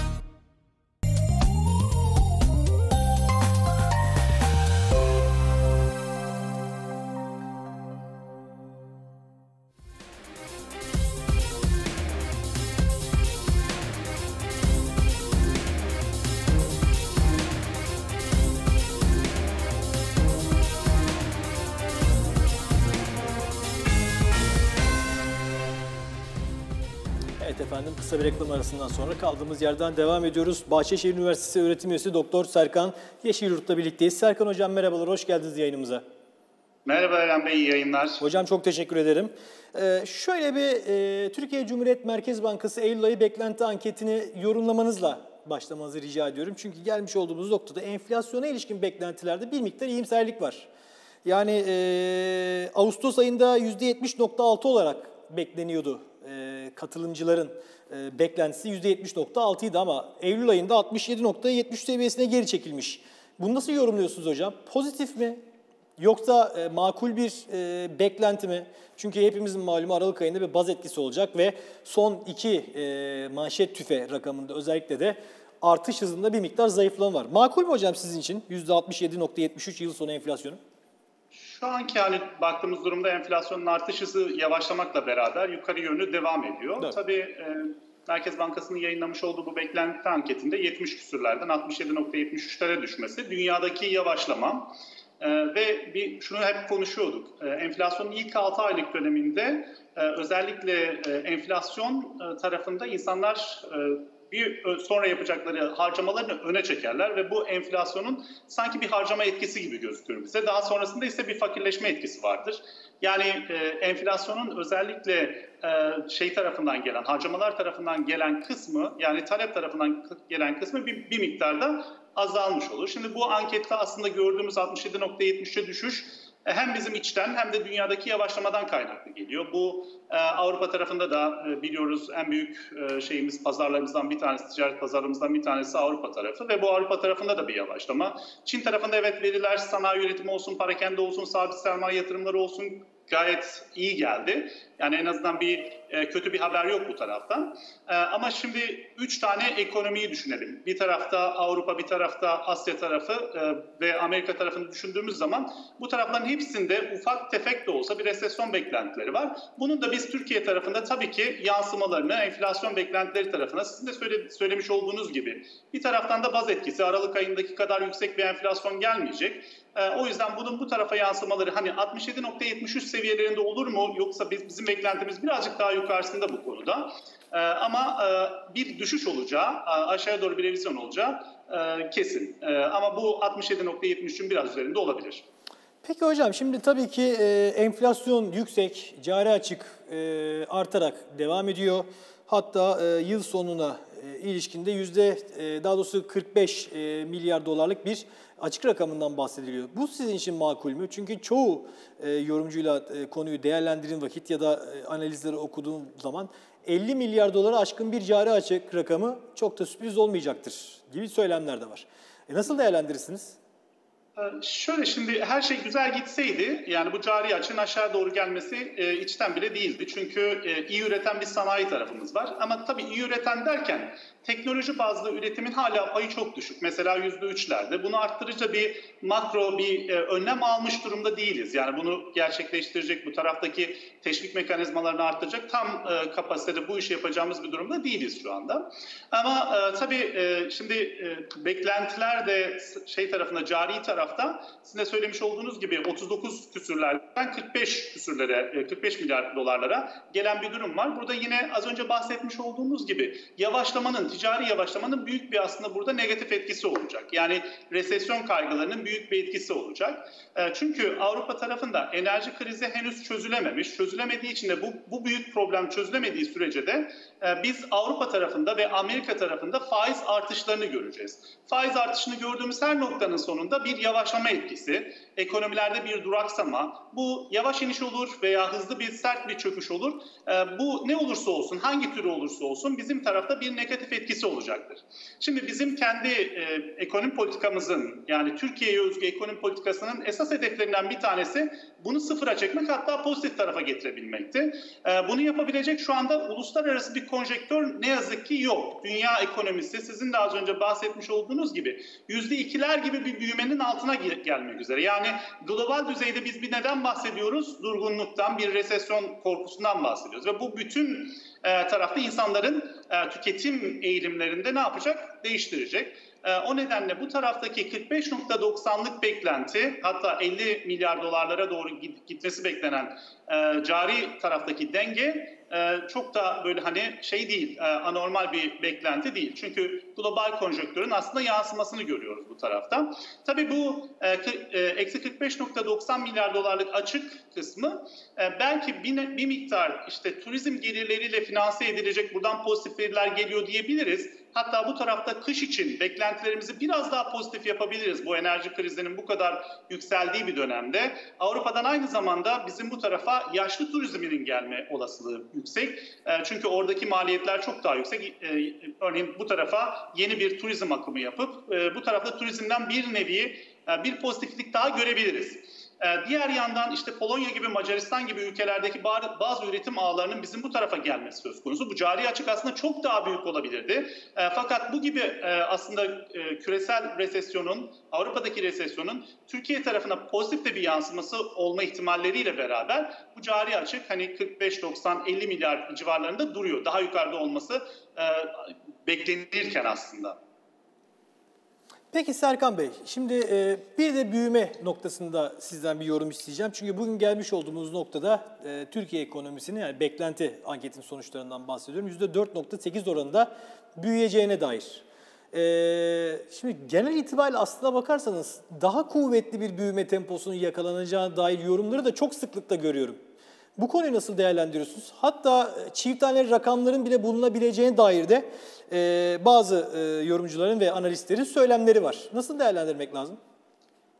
Evet efendim, kısa bir reklam arasından sonra kaldığımız yerden devam ediyoruz. Bahçeşehir Üniversitesi öğretim üyesi Doktor Serkan Yeşilyurt'la birlikteyiz. Serkan Hocam merhabalar, hoş geldiniz yayınımıza. Merhaba Eren Bey, iyi yayınlar. Hocam çok teşekkür ederim. Ee, şöyle bir e, Türkiye Cumhuriyet Merkez Bankası Eylül ayı beklenti anketini yorumlamanızla başlamanızı rica ediyorum. Çünkü gelmiş olduğumuz noktada enflasyona ilişkin beklentilerde bir miktar iyimserlik var. Yani e, Ağustos ayında yüzde yetmiş nokta altı olarak bekleniyordu. E, katılımcıların e, beklentisi yüzde yetmiş nokta altı idi ama Eylül ayında altmış yedi nokta yetmiş seviyesine geri çekilmiş. Bunu nasıl yorumluyorsunuz hocam? Pozitif mi? Yoksa e, makul bir e, beklenti mi? Çünkü hepimizin malumu Aralık ayında bir baz etkisi olacak ve son iki e, manşet tüfe rakamında özellikle de artış hızında bir miktar zayıflama var. Makul mü hocam sizin için yüzde altmış yedi nokta yetmiş üç yıl sonu enflasyonu? Şu anki hani baktığımız durumda enflasyonun artış hızı yavaşlamakla beraber yukarı yönlü devam ediyor. Evet. Tabii e, Merkez Bankası'nın yayınlamış olduğu bu beklenti anketinde yetmiş küsürlerden altmış yedi nokta yetmiş üçlere düşmesi dünyadaki yavaşlama. Ee, ve bir şunu hep konuşuyorduk. Ee, enflasyonun ilk altı aylık döneminde e, özellikle e, enflasyon e, tarafında insanlar e, bir sonra yapacakları harcamalarını öne çekerler ve bu enflasyonun sanki bir harcama etkisi gibi gözükür bize. Daha sonrasında ise bir fakirleşme etkisi vardır. Yani e, enflasyonun özellikle e, şey tarafından gelen, harcamalar tarafından gelen kısmı, yani talep tarafından gelen kısmı bir, bir miktarda azalmış olur. Şimdi bu ankette aslında gördüğümüz altmış yedi nokta yetmişe düşüş hem bizim içten hem de dünyadaki yavaşlamadan kaynaklı geliyor. Bu Avrupa tarafında da biliyoruz en büyük şeyimiz, pazarlarımızdan bir tanesi, ticaret pazarlarımızdan bir tanesi Avrupa tarafı ve bu Avrupa tarafında da bir yavaşlama. Çin tarafında evet veriler, sanayi üretimi olsun, parakende olsun, sabit sermaye yatırımları olsun gayet iyi geldi. Yani en azından bir e, kötü bir haber yok bu taraftan. E, ama şimdi üç tane ekonomiyi düşünelim. Bir tarafta Avrupa, bir tarafta Asya tarafı e, ve Amerika tarafını düşündüğümüz zaman bu tarafların hepsinde ufak tefek de olsa bir resesyon beklentileri var. Bunun da biz Türkiye tarafında tabii ki yansımalarını enflasyon beklentileri tarafına sizin de söyle, söylemiş olduğunuz gibi bir taraftan da baz etkisi, Aralık ayındaki kadar yüksek bir enflasyon gelmeyecek. E, o yüzden bunun bu tarafa yansımaları hani altmış yedi nokta yetmiş üç seviyelerinde olur mu? Yoksa biz, bizim beklentimiz birazcık daha yukarısında bu konuda. E, ama e, bir düşüş olacağı, aşağıya doğru bir revizyon olacağı e, kesin. E, ama bu altmış yedi nokta yetmiş üçün biraz üzerinde olabilir. Peki hocam, şimdi tabii ki e, enflasyon yüksek, cari açık e, artarak devam ediyor. Hatta e, yıl sonuna e, ilişkinde yüzde e, daha doğrusu kırk beş e, milyar dolarlık bir açık rakamından bahsediliyor. Bu sizin için makul mü? Çünkü çoğu e, yorumcuyla e, konuyu değerlendirin vakit ya da e, analizleri okuduğum zaman elli milyar dolara aşkın bir cari açık rakamı çok da sürpriz olmayacaktır gibi söylemler de var. E, nasıl değerlendirirsiniz? Şöyle, şimdi her şey güzel gitseydi, yani bu cari açığın aşağı doğru gelmesi e, içten bile değildi. Çünkü e, iyi üreten bir sanayi tarafımız var. Ama tabii iyi üreten derken teknoloji bazlı üretimin hala payı çok düşük. Mesela yüzde üçlerde. Bunu arttırıcı bir makro bir e, önlem almış durumda değiliz. Yani bunu gerçekleştirecek, bu taraftaki teşvik mekanizmalarını arttıracak tam e, kapasitede bu işi yapacağımız bir durumda değiliz şu anda. Ama e, tabii e, şimdi e, beklentiler de şey tarafında, cari tarafta sizin de söylemiş olduğunuz gibi otuz dokuz küsürlerden kırk beş küsürlere, kırk beş milyar dolarlara gelen bir durum var. Burada yine az önce bahsetmiş olduğumuz gibi yavaşlamanın, ticari yavaşlamanın büyük bir aslında burada negatif etkisi olacak. Yani resesyon kaygılarının büyük bir etkisi olacak. Çünkü Avrupa tarafında enerji krizi henüz çözülememiş. Çözülemediği için de bu, bu büyük problem çözülemediği sürece de biz Avrupa tarafında ve Amerika tarafında faiz artışlarını göreceğiz. Faiz artışını gördüğümüz her noktanın sonunda bir yavaşlama etkisi, ekonomilerde bir duraksama, bu yavaş iniş olur veya hızlı bir sert bir çöküş olur. Bu ne olursa olsun, hangi türü olursa olsun bizim tarafta bir negatif etkisi olacaktır. Şimdi bizim kendi e, ekonomi politikamızın, yani Türkiye'ye özgü ekonomi politikasının esas hedeflerinden bir tanesi bunu sıfıra çekmek, hatta pozitif tarafa getirebilmekti. E, bunu yapabilecek şu anda uluslararası bir konjektör ne yazık ki yok. Dünya ekonomisi sizin de az önce bahsetmiş olduğunuz gibi yüzde ikiler gibi bir büyümenin altına gelmek üzere. Yani global düzeyde biz bir neden bahsediyoruz? Durgunluktan, bir resesyon korkusundan bahsediyoruz. Ve bu bütün e, tarafta insanların e, tüketim eğilimlerinde ne yapacak? Değiştirecek. E, o nedenle bu taraftaki kırk beş nokta doksanlık beklenti, hatta elli milyar dolarlara doğru gitmesi beklenen e, cari taraftaki denge e, çok da böyle hani şey değil, e, anormal bir beklenti değil. Çünkü global konjonktürün aslında yansımasını görüyoruz bu tarafta. Tabii bu eksi kırk beş nokta doksan milyar dolarlık açık kısmı e, belki bir, bir miktar işte turizm gelirleriyle finanse edilecek, buradan pozitif veriler geliyor diyebiliriz. Hatta bu tarafta kış için beklentilerimizi biraz daha pozitif yapabiliriz bu enerji krizinin bu kadar yükseldiği bir dönemde. Avrupa'dan aynı zamanda bizim bu tarafa yaşlı turizminin gelme olasılığı yüksek. Çünkü oradaki maliyetler çok daha yüksek. Örneğin bu tarafa yeni bir turizm akımı yapıp bu tarafta turizmden bir nevi bir pozitiflik daha görebiliriz. Diğer yandan işte Polonya gibi, Macaristan gibi ülkelerdeki bazı üretim ağlarının bizim bu tarafa gelmesi söz konusu. Bu cari açık aslında çok daha büyük olabilirdi. Fakat bu gibi aslında küresel resesyonun, Avrupa'daki resesyonun Türkiye tarafına pozitif de bir yansıması olma ihtimalleriyle beraber bu cari açık hani kırk beş doksan elli milyar civarlarında duruyor. Daha yukarıda olması beklenirken aslında. Peki Serkan Bey, şimdi e, bir de büyüme noktasında sizden bir yorum isteyeceğim. Çünkü bugün gelmiş olduğumuz noktada e, Türkiye ekonomisinin, yani beklenti anketin sonuçlarından bahsediyorum, yüzde dört nokta sekiz oranında büyüyeceğine dair. E, şimdi genel itibariyle aslına bakarsanız daha kuvvetli bir büyüme temposunun yakalanacağına dair yorumları da çok sıklıkla görüyorum. Bu konuyu nasıl değerlendiriyorsunuz? Hatta çift taneli rakamların bile bulunabileceğine dair de e, bazı e, yorumcuların ve analistlerin söylemleri var. Nasıl değerlendirmek lazım?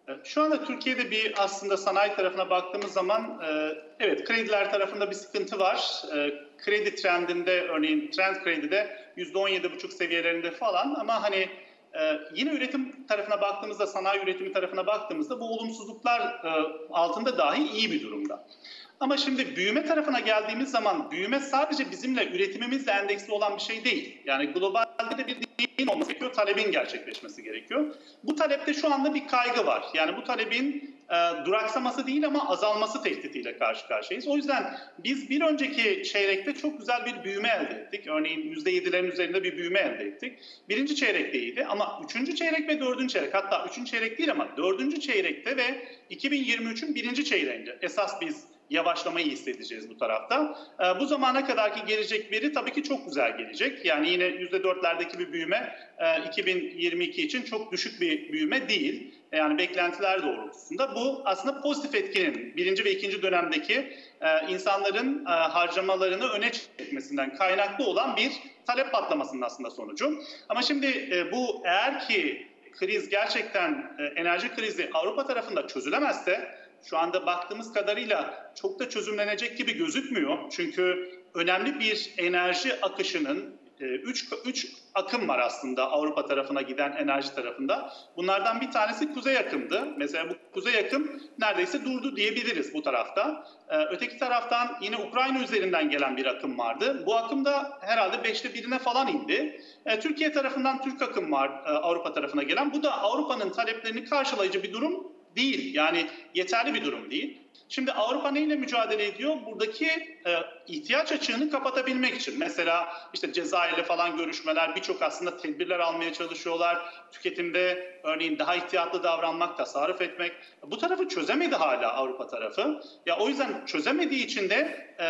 Şu anda Türkiye'de bir aslında sanayi tarafına baktığımız zaman evet krediler tarafında bir sıkıntı var. Kredi trendinde örneğin trend kredide yüzde on yedi buçuk seviyelerinde falan ama hani yine üretim tarafına baktığımızda, sanayi üretimi tarafına baktığımızda bu olumsuzluklar altında dahi iyi bir durumda. Ama şimdi büyüme tarafına geldiğimiz zaman büyüme sadece bizimle üretimimizle endeksli olan bir şey değil. Yani globalde de bir değil olması gerekiyor, talebin gerçekleşmesi gerekiyor. Bu talepte şu anda bir kaygı var. Yani bu talebin e, duraksaması değil ama azalması tehditiyle karşı karşıyayız. O yüzden biz bir önceki çeyrekte çok güzel bir büyüme elde ettik. Örneğin yüzde yedilerin üzerinde bir büyüme elde ettik. Birinci çeyrek iyiydi ama üçüncü çeyrek ve dördüncü çeyrek, hatta üçüncü çeyrek değil ama dördüncü çeyrekte ve iki bin yirmi üçün birinci çeyreğinde esas biz yavaşlamayı hissedeceğiz bu tarafta. Bu zamana kadarki gelecek veri tabii ki çok güzel gelecek. Yani yine yüzde dörtlerdeki bir büyüme iki bin yirmi iki için çok düşük bir büyüme değil. Yani beklentiler doğrultusunda. Bu aslında pozitif etkinin birinci ve ikinci dönemdeki insanların harcamalarını öne çekmesinden kaynaklı olan bir talep patlamasının aslında sonucu. Ama şimdi bu eğer ki kriz gerçekten enerji krizi Avrupa tarafında çözülemezse, şu anda baktığımız kadarıyla çok da çözümlenecek gibi gözükmüyor. Çünkü önemli bir enerji akışının, üç, üç akım var aslında Avrupa tarafına giden enerji tarafında. Bunlardan bir tanesi kuzey akımdı. Mesela bu kuzey akım neredeyse durdu diyebiliriz bu tarafta. Öteki taraftan yine Ukrayna üzerinden gelen bir akım vardı. Bu akım da herhalde beşte birine falan indi. Türkiye tarafından Türk akım var Avrupa tarafına gelen. Bu da Avrupa'nın taleplerini karşılayıcı bir durum değil. Yani yeterli bir durum değil. Şimdi Avrupa neyle mücadele ediyor? Buradaki e, ihtiyaç açığını kapatabilmek için. Mesela işte Cezayir'le falan görüşmeler, birçok aslında tedbirler almaya çalışıyorlar. Tüketimde örneğin daha ihtiyatlı davranmak, tasarruf etmek. Bu tarafı çözemedi hala Avrupa tarafı. Ya o yüzden çözemediği için de e,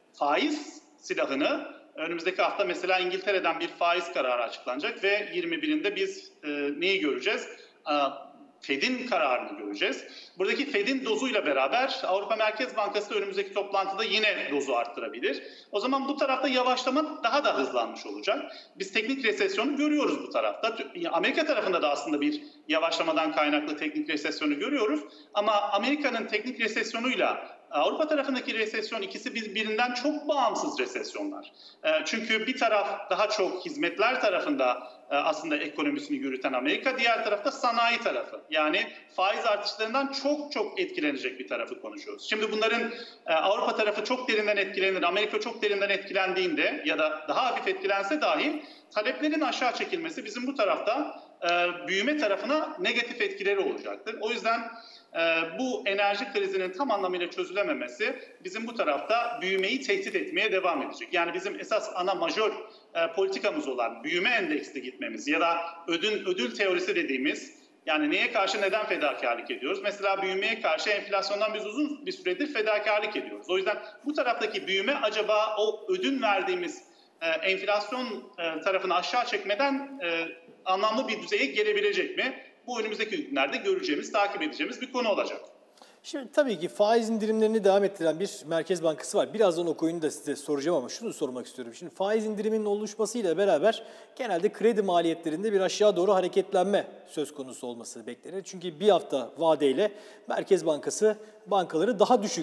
faiz silahını önümüzdeki hafta mesela İngiltere'den bir faiz kararı açıklanacak ve yirmi birinde biz e, neyi göreceğiz? E, Fed'in kararını göreceğiz. Buradaki Fed'in dozuyla beraber Avrupa Merkez Bankası önümüzdeki toplantıda yine dozu arttırabilir. O zaman bu tarafta yavaşlama daha da hızlanmış olacak. Biz teknik resesyonu görüyoruz bu tarafta. Amerika tarafında da aslında bir yavaşlamadan kaynaklı teknik resesyonu görüyoruz. Ama Amerika'nın teknik resesyonuyla Avrupa tarafındaki resesyon ikisi birbirinden çok bağımsız resesyonlar. Çünkü bir taraf daha çok hizmetler tarafında aslında ekonomisini yürüten Amerika, diğer tarafta sanayi tarafı. Yani faiz artışlarından çok çok etkilenecek bir tarafı konuşuyoruz. Şimdi bunların Avrupa tarafı çok derinden etkilenir, Amerika çok derinden etkilendiğinde ya da daha hafif etkilense dahi taleplerin aşağı çekilmesi bizim bu tarafta büyüme tarafına negatif etkileri olacaktır. O yüzden bu enerji krizinin tam anlamıyla çözülememesi bizim bu tarafta büyümeyi tehdit etmeye devam edecek. Yani bizim esas ana majör politikamız olan büyüme endeksli gitmemiz ya da ödül, ödül teorisi dediğimiz, yani neye karşı neden fedakarlık ediyoruz? Mesela büyümeye karşı enflasyondan biz uzun bir süredir fedakarlık ediyoruz. O yüzden bu taraftaki büyüme acaba o ödün verdiğimiz enflasyon tarafını aşağı çekmeden anlamlı bir düzeye gelebilecek mi? Bu önümüzdeki günlerde göreceğimiz, takip edeceğimiz bir konu olacak. Şimdi tabii ki faiz indirimlerini devam ettiren bir Merkez Bankası var. Birazdan o konuyu da size soracağım ama şunu sormak istiyorum. Şimdi faiz indiriminin oluşmasıyla beraber genelde kredi maliyetlerinde bir aşağı doğru hareketlenme söz konusu olması beklenir. Çünkü bir hafta vadeyle Merkez Bankası bankaları daha düşük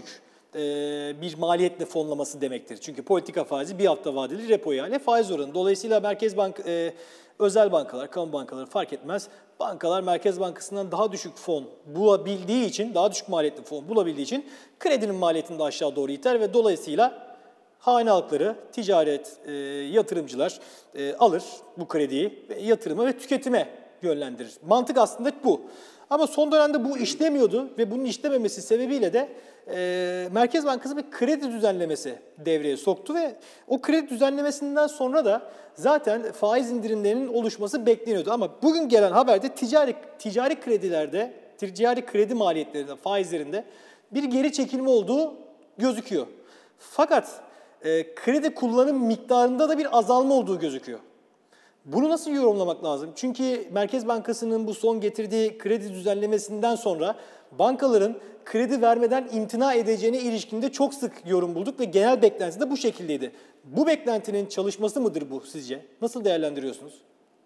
bir maliyetle fonlaması demektir. Çünkü politika faizi bir hafta vadeli repo yani faiz oranı. Dolayısıyla Merkez Bank, e, özel bankalar, kamu bankaları fark etmez. Bankalar Merkez Bankası'ndan daha düşük fon bulabildiği için, daha düşük maliyetli fon bulabildiği için kredinin maliyetini de aşağı doğru iter ve dolayısıyla hane halkları, ticaret, e, yatırımcılar e, alır bu krediyi ve yatırıma ve tüketime yönlendirir. Mantık aslında bu. Ama son dönemde bu işlemiyordu ve bunun işlememesi sebebiyle de e, Merkez Bankası bir kredi düzenlemesi devreye soktu ve o kredi düzenlemesinden sonra da zaten faiz indirimlerinin oluşması bekleniyordu. Ama bugün gelen haberde ticari, ticari kredilerde, ticari kredi maliyetlerinde, faizlerinde bir geri çekilme olduğu gözüküyor. Fakat e, kredi kullanım miktarında da bir azalma olduğu gözüküyor. Bunu nasıl yorumlamak lazım? Çünkü Merkez Bankası'nın bu son getirdiği kredi düzenlemesinden sonra bankaların kredi vermeden imtina edeceğine ilişkinde çok sık yorum bulduk ve genel beklenti de bu şekildeydi. Bu beklentinin çalışması mıdır bu sizce? Nasıl değerlendiriyorsunuz?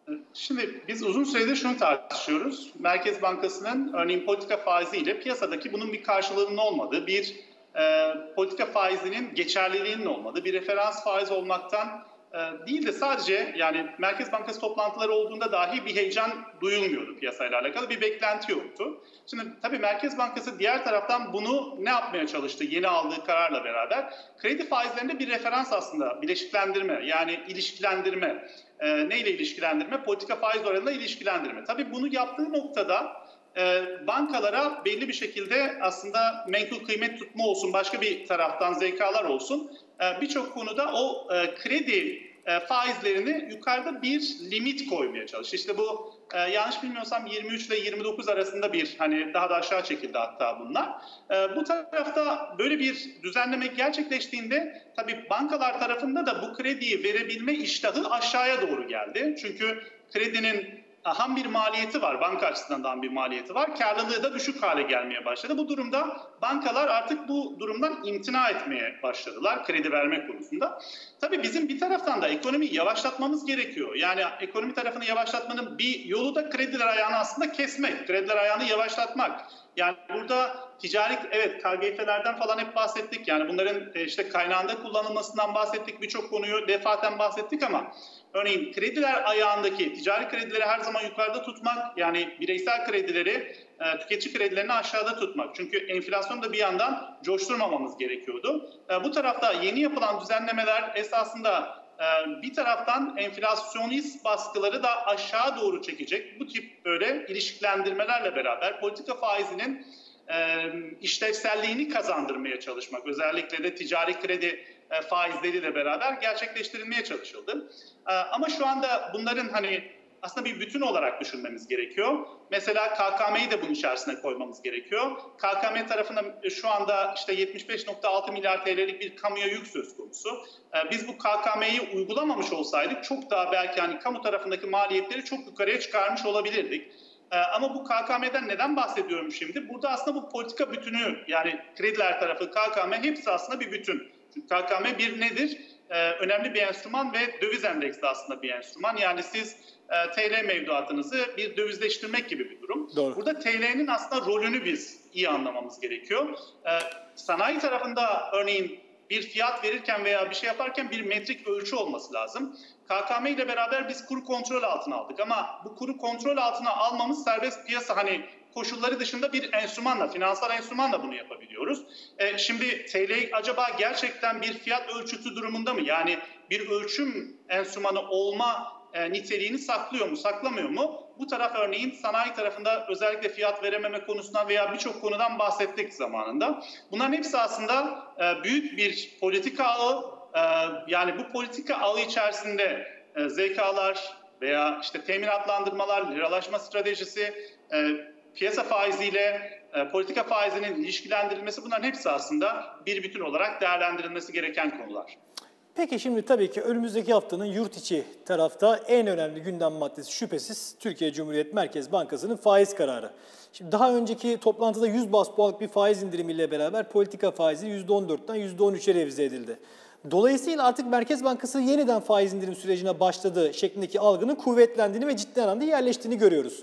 Şimdi biz uzun süredir şunu tartışıyoruz. Merkez Bankası'nın örneğin politika faiziyle piyasadaki bunun bir karşılığının olmadığı, bir e, politika faizinin geçerliliğinin olmadığı, bir referans faiz olmaktan e, değil de sadece yani Merkez Bankası toplantıları olduğunda dahi bir heyecan duyulmuyordu piyasayla alakalı, bir beklenti yoktu. Şimdi tabii Merkez Bankası diğer taraftan bunu ne yapmaya çalıştı yeni aldığı kararla beraber? Kredi faizlerinde bir referans aslında, bileşiklendirme yani ilişkilendirme. E, neyle ilişkilendirme? Politika faiz oranıyla ilişkilendirme. Tabii bunu yaptığı noktada e, bankalara belli bir şekilde aslında menkul kıymet tutma olsun, başka bir taraftan Z K'lar olsun. E, Birçok konuda o e, kredi e, faizlerini yukarıda bir limit koymaya çalıştı. İşte bu e, yanlış bilmiyorsam yirmi üç ile yirmi dokuz arasında bir hani daha da aşağı çekildi hatta bunlar. E, bu tarafta böyle bir düzenleme gerçekleştiğinde tabii bankalar tarafında da bu krediyi verebilme iştahı aşağıya doğru geldi. Çünkü kredinin ham bir maliyeti var, banka açısından da ham bir maliyeti var. Karlılığı da düşük hale gelmeye başladı. Bu durumda bankalar artık bu durumdan imtina etmeye başladılar kredi verme konusunda. Tabii bizim bir taraftan da ekonomiyi yavaşlatmamız gerekiyor. Yani ekonomi tarafını yavaşlatmanın bir yolu da krediler ayağını aslında kesmek, krediler ayağını yavaşlatmak. Yani burada ticari, evet K G F'lerden falan hep bahsettik. Yani bunların işte kaynağında kullanılmasından bahsettik. Birçok konuyu defaten bahsettik ama örneğin krediler ayağındaki ticari kredileri her zaman yukarıda tutmak, yani bireysel kredileri, e, tüketici kredilerini aşağıda tutmak. Çünkü enflasyonu da bir yandan coşturmamamız gerekiyordu. E, bu tarafta yeni yapılan düzenlemeler esasında e, bir taraftan enflasyonist baskıları da aşağı doğru çekecek. Bu tip böyle ilişkilendirmelerle beraber politika faizinin e, işlevselliğini kazandırmaya çalışmak, özellikle de ticari kredi e, faizleriyle beraber gerçekleştirilmeye çalışıldı. E, ama şu anda bunların hani aslında bir bütün olarak düşünmemiz gerekiyor. Mesela K K M'yi de bunun içerisine koymamız gerekiyor. K K M tarafında şu anda işte yetmiş beş nokta altı milyar T L'lik bir kamuya yük söz konusu. E, biz bu K K M'yi uygulamamış olsaydık çok daha belki hani kamu tarafındaki maliyetleri çok yukarıya çıkarmış olabilirdik. Ee, ama bu K K M'den neden bahsediyorum şimdi? Burada aslında bu politika bütünü, yani krediler tarafı, K K M hepsi aslında bir bütün. Çünkü K K M bir nedir? Ee, önemli bir enstrüman ve döviz endeksli aslında bir enstrüman. Yani siz e, T L mevduatınızı bir dövizleştirmek gibi bir durum. Doğru. Burada T L'nin aslında rolünü biz iyi anlamamız gerekiyor. Ee, sanayi tarafında örneğin bir fiyat verirken veya bir şey yaparken bir metrik ölçü olması lazım. K K M ile beraber biz kuru kontrol altına aldık ama bu kuru kontrol altına almamız serbest piyasa hani koşulları dışında bir enstrümanla, finansal enstrümanla bunu yapabiliyoruz. E, şimdi T L acaba gerçekten bir fiyat ölçütü durumunda mı? Yani bir ölçüm enstrümanı olma e, niteliğini saklıyor mu, saklamıyor mu? Bu taraf örneğin sanayi tarafında özellikle fiyat verememe konusundan veya birçok konudan bahsettik zamanında. Bunların hepsi aslında e, büyük bir politika ağı. Ee, yani bu politika ağı içerisinde e, Z K'lar veya işte teminatlandırmalar, liralaşma stratejisi, e, piyasa faiziyle e, politika faizinin ilişkilendirilmesi, bunların hepsi aslında bir bütün olarak değerlendirilmesi gereken konular. Peki şimdi tabii ki önümüzdeki haftanın yurt içi tarafta en önemli gündem maddesi şüphesiz Türkiye Cumhuriyet Merkez Bankası'nın faiz kararı. Şimdi daha önceki toplantıda yüz baz puanlık bir faiz indirimiyle beraber politika faizi yüzde on dörtten yüzde on üçe revize edildi. Dolayısıyla artık Merkez Bankası yeniden faiz indirim sürecine başladığı şeklindeki algının kuvvetlendiğini ve ciddi anlamda yerleştiğini görüyoruz.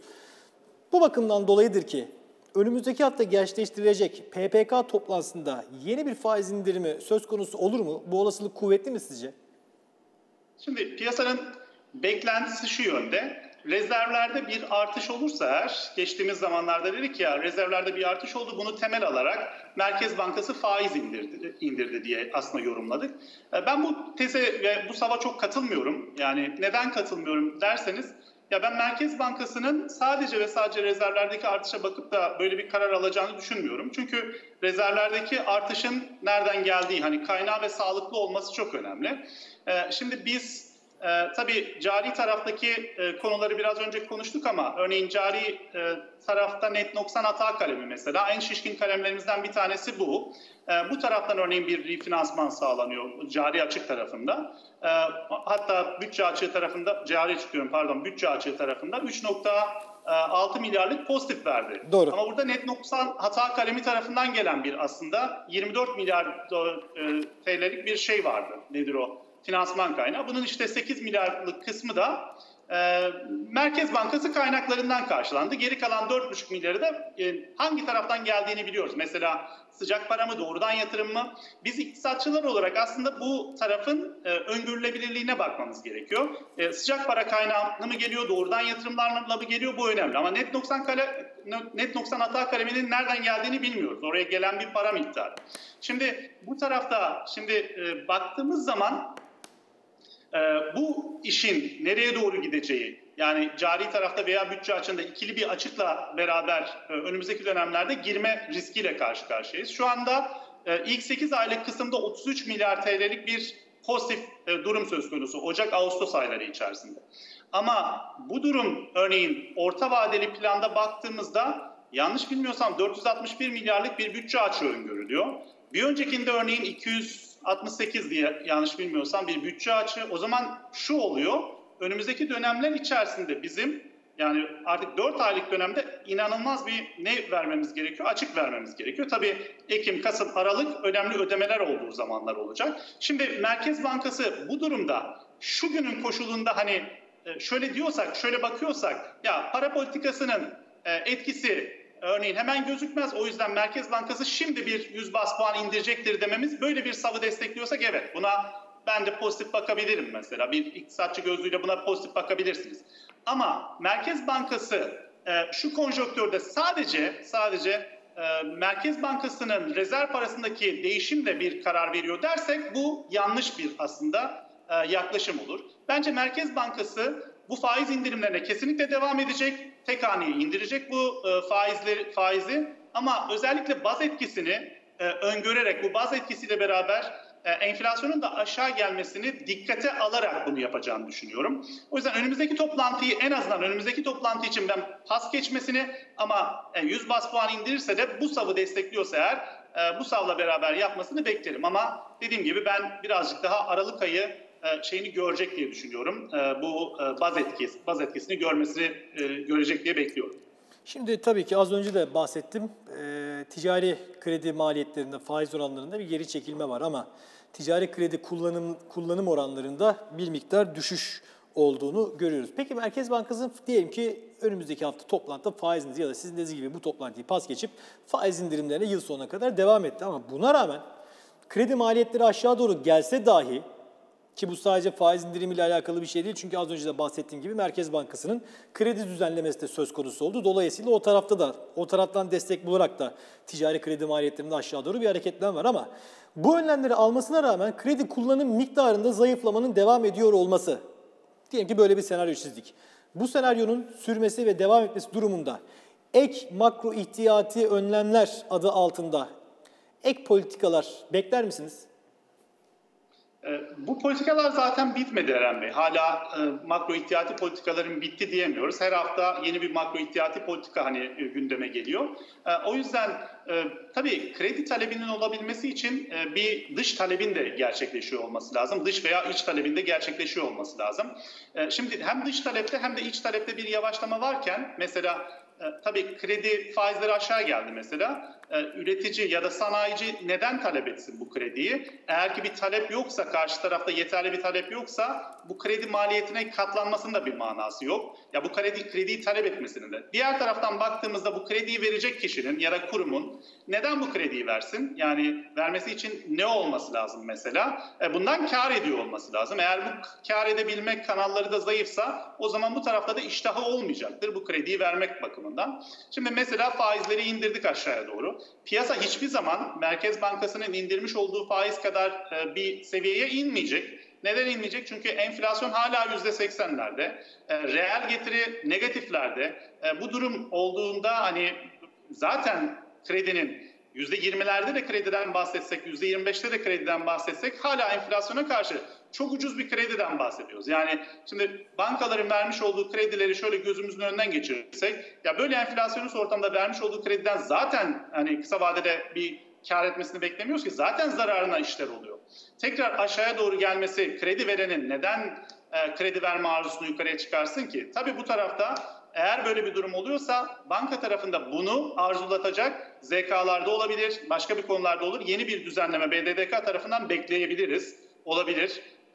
Bu bakımdan dolayıdır ki önümüzdeki hafta gerçekleştirilecek P P K toplantısında yeni bir faiz indirimi söz konusu olur mu? Bu olasılık kuvvetli mi sizce? Şimdi piyasanın beklentisi şu yönde. Rezervlerde bir artış olursa eğer, geçtiğimiz zamanlarda dedik ya rezervlerde bir artış oldu, bunu temel alarak Merkez Bankası faiz indirdi, indirdi diye aslında yorumladık. Ben bu teze ve bu sava çok katılmıyorum. Yani neden katılmıyorum derseniz, ya ben Merkez Bankası'nın sadece ve sadece rezervlerdeki artışa bakıp da böyle bir karar alacağını düşünmüyorum. Çünkü rezervlerdeki artışın nereden geldiği, hani kaynağı ve sağlıklı olması çok önemli. Şimdi biz Ee, tabii cari taraftaki e, konuları biraz önce konuştuk ama örneğin cari e, tarafta net noksan hata kalemi mesela en şişkin kalemlerimizden bir tanesi bu. E, bu taraftan örneğin bir refinansman sağlanıyor cari açık tarafında. E, hatta bütçe açığı tarafında, cari açık diyorum pardon, bütçe açığı tarafında üç nokta altı milyarlık pozitif verdi. Doğru. Ama burada net noksan hata kalemi tarafından gelen bir aslında yirmi dört milyar T L'lik bir şey vardı. Nedir o? Finansman kaynağı. Bunun işte sekiz milyarlık kısmı da e, Merkez Bankası kaynaklarından karşılandı. Geri kalan dört buçuk milyarı da e, hangi taraftan geldiğini biliyoruz. Mesela sıcak para mı, doğrudan yatırım mı? Biz iktisatçılar olarak aslında bu tarafın e, öngörülebilirliğine bakmamız gerekiyor. E, sıcak para kaynağına mı geliyor, doğrudan yatırımlarla mı geliyor, bu önemli. Ama net noksan, kale, net noksan hata kaleminin nereden geldiğini bilmiyoruz. Oraya gelen bir para miktarı. Şimdi bu tarafta şimdi e, baktığımız zaman e, bu işin nereye doğru gideceği, yani cari tarafta veya bütçe açığında ikili bir açıkla beraber e, önümüzdeki dönemlerde girme riskiyle karşı karşıyayız. Şu anda e, ilk sekiz aylık kısımda otuz üç milyar T L'lik bir pozitif e, durum söz konusu Ocak-Ağustos ayları içerisinde. Ama bu durum örneğin orta vadeli planda baktığımızda yanlış bilmiyorsam dört yüz altmış bir milyarlık bir bütçe açığı öngörülüyor. Bir öncekinde örneğin iki yüz altmış sekiz diye yanlış bilmiyorsam bir bütçe açığı. O zaman şu oluyor. Önümüzdeki dönemler içerisinde bizim yani artık dört aylık dönemde inanılmaz bir ne vermemiz gerekiyor? Açık vermemiz gerekiyor. Tabii Ekim, Kasım, Aralık önemli ödemeler olduğu zamanlar olacak. Şimdi Merkez Bankası bu durumda şu günün koşulunda hani şöyle diyorsak, şöyle bakıyorsak ya para politikasının etkisi örneğin hemen gözükmez. O yüzden Merkez Bankası şimdi bir yüz bas puan indirecektir dememiz böyle bir savı destekliyorsak evet buna ben de pozitif bakabilirim mesela. Bir iktisatçı gözüyle buna pozitif bakabilirsiniz. Ama Merkez Bankası e, şu konjonktürde sadece sadece e, Merkez Bankası'nın rezerv parasındaki değişimle bir karar veriyor dersek bu yanlış bir aslında e, yaklaşım olur. Bence Merkez Bankası bu faiz indirimlerine kesinlikle devam edecek. Tek haneye indirecek bu e, faizleri, faizi ama özellikle baz etkisini e, öngörerek bu baz etkisiyle beraber enflasyonun da aşağı gelmesini dikkate alarak bunu yapacağını düşünüyorum. O yüzden önümüzdeki toplantıyı en azından önümüzdeki toplantı için ben pas geçmesini ama yüz bas puan indirirse de bu savı destekliyorsa eğer bu savla beraber yapmasını beklerim. Ama dediğim gibi ben birazcık daha Aralık ayı şeyini görecek diye düşünüyorum. Bu baz etkisi, baz etkisini görmesini görecek diye bekliyorum. Şimdi tabii ki az önce de bahsettim. E, ticari kredi maliyetlerinde, faiz oranlarında bir geri çekilme var ama ticari kredi kullanım kullanım oranlarında bir miktar düşüş olduğunu görüyoruz. Peki Merkez Bankası diyelim ki önümüzdeki hafta toplantıda faiz indirimi ya da sizin dediğiniz gibi bu toplantıyı pas geçip faiz indirimlerine yıl sonuna kadar devam etti. Ama buna rağmen kredi maliyetleri aşağı doğru gelse dahi ki bu sadece faiz indirimiyle alakalı bir şey değil. Çünkü az önce de bahsettiğim gibi Merkez Bankası'nın kredi düzenlemesi de söz konusu oldu. Dolayısıyla o tarafta da, o taraftan destek bularak da ticari kredi maliyetlerinde aşağı doğru bir hareketlen var ama bu önlemleri almasına rağmen kredi kullanım miktarında zayıflamanın devam ediyor olması. Diyelim ki böyle bir senaryo çizdik. Bu senaryonun sürmesi ve devam etmesi durumunda ek makro ihtiyati önlemler adı altında ek politikalar bekler misiniz? Bu politikalar zaten bitmedi Eren Bey. Hala e, makro ihtiyati politikaların bitti diyemiyoruz. Her hafta yeni bir makro ihtiyati politika hani e, gündeme geliyor. E, o yüzden e, tabii kredi talebinin olabilmesi için e, bir dış talebin de gerçekleşiyor olması lazım. Dış veya iç talebin de gerçekleşiyor olması lazım. E, şimdi hem dış talepte hem de iç talepte bir yavaşlama varken mesela e, tabii kredi faizleri aşağı geldi mesela. Üretici ya da sanayici neden talep etsin bu krediyi? Eğer ki bir talep yoksa, karşı tarafta yeterli bir talep yoksa bu kredi maliyetine katlanmasının da bir manası yok. Ya bu kredi krediyi talep etmesinin de. Diğer taraftan baktığımızda bu krediyi verecek kişinin ya da kurumun neden bu krediyi versin? Yani vermesi için ne olması lazım mesela? Bundan kar ediyor olması lazım. Eğer bu kar edebilmek kanalları da zayıfsa o zaman bu tarafta da iştahı olmayacaktır bu krediyi vermek bakımından. Şimdi mesela faizleri indirdik aşağıya doğru. Piyasa hiçbir zaman Merkez Bankası'nın indirmiş olduğu faiz kadar e, bir seviyeye inmeyecek. Neden inmeyecek? Çünkü enflasyon hala yüzde seksenlerde, e, reel getiri negatiflerde. E, bu durum olduğunda hani zaten kredinin yüzde yirmilerde de krediden bahsetsek, yüzde yirmi beşte de krediden bahsetsek hala enflasyona karşı çok ucuz bir krediden bahsediyoruz. Yani şimdi bankaların vermiş olduğu kredileri şöyle gözümüzün önünden geçirirsek, ya böyle enflasyonist ortamda vermiş olduğu krediden zaten hani kısa vadede bir kar etmesini beklemiyoruz ki zaten zararına işler oluyor. Tekrar aşağıya doğru gelmesi kredi verenin neden e, kredi verme arzusunu yukarıya çıkarsın ki? Tabii bu tarafta eğer böyle bir durum oluyorsa banka tarafında bunu arzulatacak Z K'larda olabilir, başka bir konularda olur. Yeni bir düzenleme B D D K tarafından bekleyebiliriz, olabilir.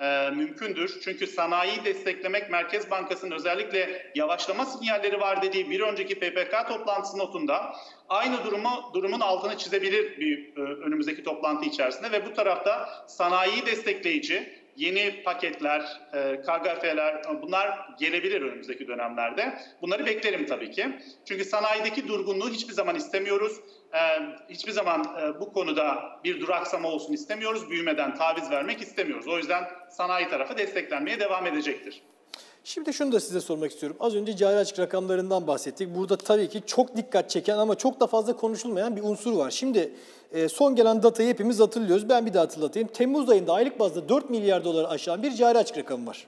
e, mümkündür. Çünkü sanayiyi desteklemek Merkez Bankası'nın özellikle yavaşlama sinyalleri var dediği bir önceki P P K toplantısı notunda aynı durumu durumun altını çizebilir bir e, önümüzdeki toplantı içerisinde ve bu tarafta sanayiyi destekleyici yeni paketler, e, K G F'ler bunlar gelebilir önümüzdeki dönemlerde. Bunları beklerim tabii ki. Çünkü sanayideki durgunluğu hiçbir zaman istemiyoruz. E, hiçbir zaman e, bu konuda bir duraksama olsun istemiyoruz. Büyümeden taviz vermek istemiyoruz. O yüzden sanayi tarafı desteklenmeye devam edecektir. Şimdi şunu da size sormak istiyorum. Az önce cari açık rakamlarından bahsettik. Burada tabii ki çok dikkat çeken ama çok da fazla konuşulmayan bir unsur var. Şimdi e, son gelen datayı hepimiz hatırlıyoruz. Ben bir daha hatırlatayım. Temmuz ayında aylık bazda dört milyar doları aşan bir cari açık rakamı var.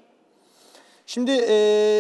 Şimdi e,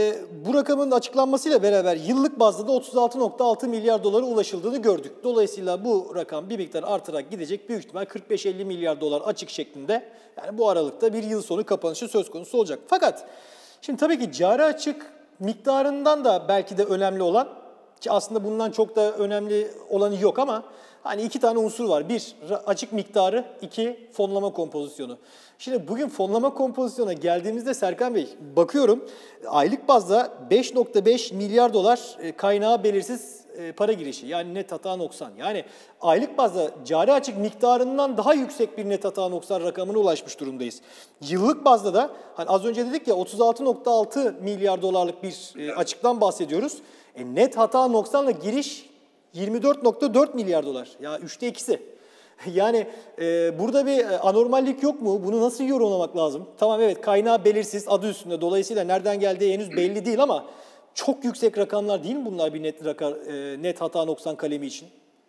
bu rakamın açıklanmasıyla beraber yıllık bazda da otuz altı nokta altı milyar dolara ulaşıldığını gördük. Dolayısıyla bu rakam bir miktar artarak gidecek. Büyük ihtimal kırk beş elli milyar dolar açık şeklinde. Yani bu aralıkta bir yıl sonu kapanışı söz konusu olacak. Fakat şimdi tabii ki cari açık miktarından da belki de önemli olan, ki aslında bundan çok da önemli olanı yok ama hani iki tane unsur var. Bir, açık miktarı, iki, fonlama kompozisyonu. Şimdi bugün fonlama kompozisyona geldiğimizde Serkan Bey, bakıyorum aylık bazda beş nokta beş milyar dolar kaynağı belirsiz para girişi, yani net hata noksan. Yani aylık bazda cari açık miktarından daha yüksek bir net hata noksan rakamına ulaşmış durumdayız. Yıllık bazda da hani az önce dedik ya otuz altı nokta altı milyar dolarlık bir açıktan bahsediyoruz. E, net hata noksanla giriş yirmi dört nokta dört milyar dolar. Ya üçte ikisi. Yani e, burada bir anormallik yok mu? Bunu nasıl yorumlamak lazım? Tamam, evet, kaynağı belirsiz, adı üstünde. Dolayısıyla nereden geldiği henüz belli değil ama çok yüksek rakamlar değil mi bunlar bir net, raka, e, net hata noksan kalemi için?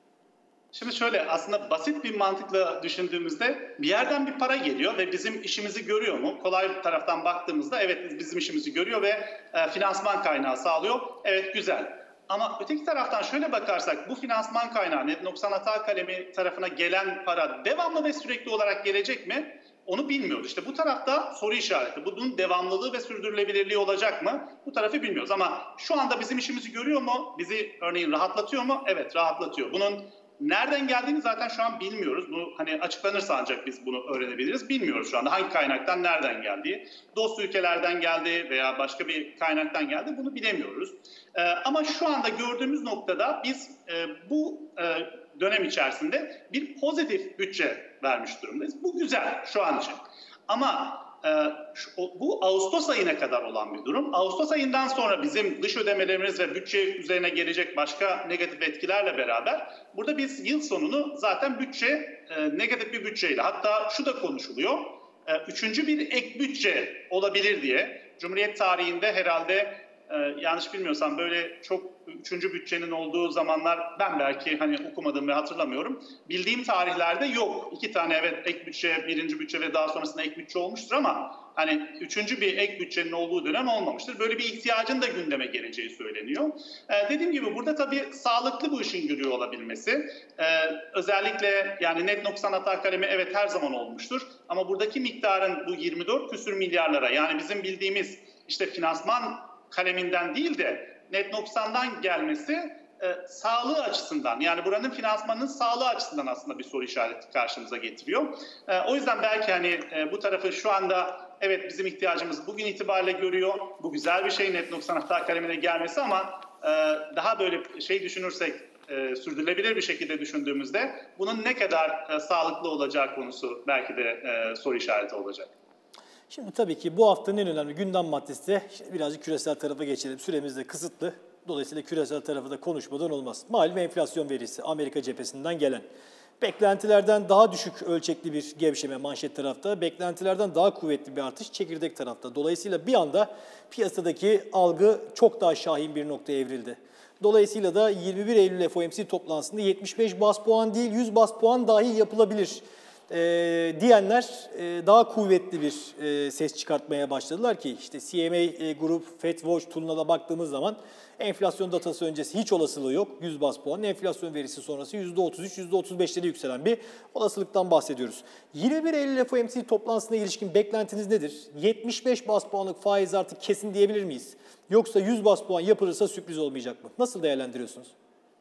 Şimdi şöyle, aslında basit bir mantıkla düşündüğümüzde bir yerden bir para geliyor ve bizim işimizi görüyor mu? Kolay bir taraftan baktığımızda evet bizim işimizi görüyor ve e, finansman kaynağı sağlıyor. Evet, güzel. Ama öteki taraftan şöyle bakarsak bu finansman kaynağı net noksan hata kalemi tarafına gelen para devamlı ve sürekli olarak gelecek mi? Onu bilmiyoruz. İşte bu tarafta soru işareti. Bunun devamlılığı ve sürdürülebilirliği olacak mı? Bu tarafı bilmiyoruz ama şu anda bizim işimizi görüyor mu? Bizi örneğin rahatlatıyor mu? Evet, rahatlatıyor. Bunun nereden geldiğini zaten şu an bilmiyoruz. Bu hani açıklanırsa ancak biz bunu öğrenebiliriz. Bilmiyoruz şu anda hangi kaynaktan nereden geldiği. Dost ülkelerden geldi veya başka bir kaynaktan geldi, bunu bilemiyoruz. Ee, ama şu anda gördüğümüz noktada biz e, bu e, dönem içerisinde bir pozitif bütçe vermiş durumdayız. Bu güzel şu an için. Ama e, şu, bu Ağustos ayına kadar olan bir durum. Ağustos ayından sonra bizim dış ödemelerimiz ve bütçe üzerine gelecek başka negatif etkilerle beraber burada biz yıl sonunu zaten bütçe e, negatif bir bütçeyle, hatta şu da konuşuluyor. E, üçüncü bir ek bütçe olabilir diye. Cumhuriyet tarihinde herhalde Ee, yanlış bilmiyorsam böyle çok üçüncü bütçenin olduğu zamanlar ben belki hani okumadım ve hatırlamıyorum. Bildiğim tarihlerde yok. İki tane evet ek bütçe, birinci bütçe ve daha sonrasında ek bütçe olmuştur ama hani üçüncü bir ek bütçenin olduğu dönem olmamıştır. Böyle bir ihtiyacın da gündeme geleceği söyleniyor. Ee, dediğim gibi burada tabii sağlıklı bu işin yürüyor olabilmesi. Ee, özellikle yani net noksan hata kalemi evet her zaman olmuştur. Ama buradaki miktarın bu yirmi dört küsür milyarlara, yani bizim bildiğimiz işte finansman kaleminden değil de net noksandan gelmesi e, sağlığı açısından, yani buranın finansmanının sağlığı açısından aslında bir soru işareti karşımıza getiriyor. E, o yüzden belki hani e, bu tarafı şu anda evet bizim ihtiyacımız bugün itibariyle görüyor. Bu güzel bir şey net noksan hata kalemine gelmesi ama e, daha böyle şey düşünürsek, e, sürdürülebilir bir şekilde düşündüğümüzde bunun ne kadar e, sağlıklı olacağı konusu belki de e, soru işareti olacak. Şimdi tabii ki bu haftanın en önemli gündem maddesi de birazcık küresel tarafa geçelim. Süremiz de kısıtlı. Dolayısıyla küresel tarafı da konuşmadan olmaz. Malum enflasyon verisi Amerika cephesinden gelen. Beklentilerden daha düşük ölçekli bir gevşeme manşet tarafta, beklentilerden daha kuvvetli bir artış çekirdek tarafta. Dolayısıyla bir anda piyasadaki algı çok daha şahin bir noktaya evrildi. Dolayısıyla da yirmi bir Eylül F O M C toplantısında yetmiş beş baz puan değil yüz baz puan dahi yapılabilir e, diyenler e, daha kuvvetli bir e, ses çıkartmaya başladılar ki işte C M A e, Group, FedWatch tool'una da baktığımız zaman enflasyon datası öncesi hiç olasılığı yok. yüz baz puan, enflasyon verisi sonrası yüzde otuz üç yüzde otuz beşlere yükselen bir olasılıktan bahsediyoruz. yirmi bir Eylül F O M C toplantısına ilişkin beklentiniz nedir? yetmiş beş baz puanlık faiz artık kesin diyebilir miyiz? Yoksa yüz baz puan yapılırsa sürpriz olmayacak mı? Nasıl değerlendiriyorsunuz?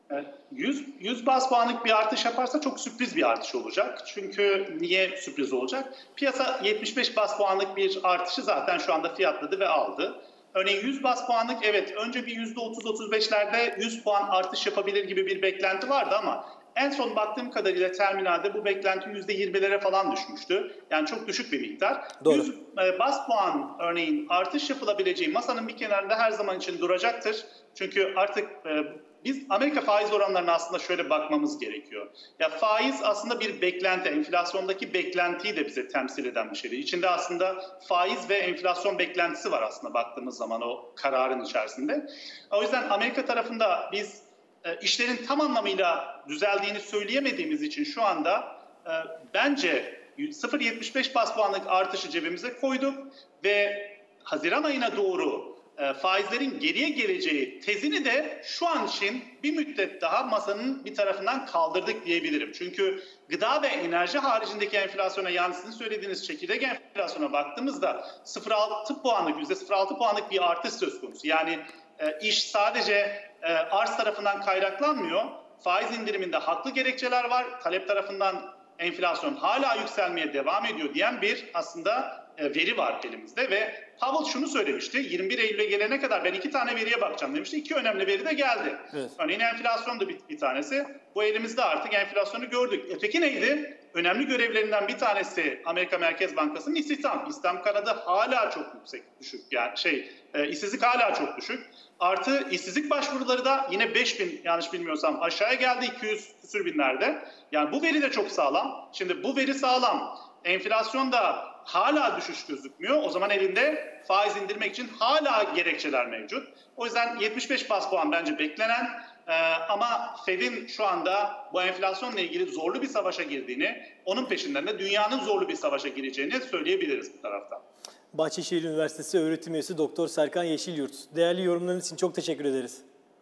yüz, yüz baz puanlık bir artış yaparsa çok sürpriz bir artış olacak. Çünkü niye sürpriz olacak? Piyasa yetmiş beş baz puanlık bir artışı zaten şu anda fiyatladı ve aldı. Örneğin yüz baz puanlık evet önce bir yüzde otuz otuz beşlerde yüz puan artış yapabilir gibi bir beklenti vardı ama en son baktığım kadarıyla terminalde bu beklenti yüzde yirmilere falan düşmüştü. Yani çok düşük bir miktar. Doğru. yüz baz puan örneğin artış yapılabileceği masanın bir kenarında her zaman için duracaktır. Çünkü artık e, biz Amerika faiz oranlarına aslında şöyle bakmamız gerekiyor. Ya faiz aslında bir beklenti, enflasyondaki beklentiyi de bize temsil eden bir şeydi. İçinde aslında faiz ve enflasyon beklentisi var aslında baktığımız zaman o kararın içerisinde. O yüzden Amerika tarafında biz e, işlerin tam anlamıyla düzeldiğini söyleyemediğimiz için şu anda e, bence sıfır virgül yetmiş beş baz puanlık artışı cebimize koyduk ve Haziran ayına doğru faizlerin geriye geleceği tezini de şu an için bir müddet daha masanın bir tarafından kaldırdık diyebilirim. Çünkü gıda ve enerji haricindeki enflasyona, yani sizin söylediğiniz çekirdek enflasyona baktığımızda sıfır virgül altı puanlık, yüzde sıfır virgül altı puanlık bir artış söz konusu. Yani e, iş sadece e, arz tarafından kaynaklanmıyor. Faiz indiriminde haklı gerekçeler var. Talep tarafından enflasyon hala yükselmeye devam ediyor diyen bir aslında veri var elimizde ve Powell şunu söylemişti. yirmi bir Eylül'e gelene kadar ben iki tane veriye bakacağım demişti. İki önemli veri de geldi. Evet. Örneğin enflasyon da bir, bir tanesi. Bu elimizde artık enflasyonu gördük. E peki neydi? Önemli görevlerinden bir tanesi Amerika Merkez Bankası'nın istihdam. İstihdam kanadı hala çok yüksek, düşük. Yani şey, e, işsizlik hala çok düşük. Artı işsizlik başvuruları da yine beş bin yanlış bilmiyorsam aşağıya geldi, iki yüz küsür binlerde. Yani bu veri de çok sağlam. Şimdi bu veri sağlam. Enflasyon da hala düşüş gözükmüyor. O zaman elinde faiz indirmek için hala gerekçeler mevcut. O yüzden yetmiş beş baz puan bence beklenen e, ama Fed'in şu anda bu enflasyonla ilgili zorlu bir savaşa girdiğini, onun peşinden de dünyanın zorlu bir savaşa gireceğini söyleyebiliriz bu taraftan. Bahçeşehir Üniversitesi öğretim üyesi Doktor Serkan Yeşilyurt. Değerli yorumlarınız için çok teşekkür ederiz.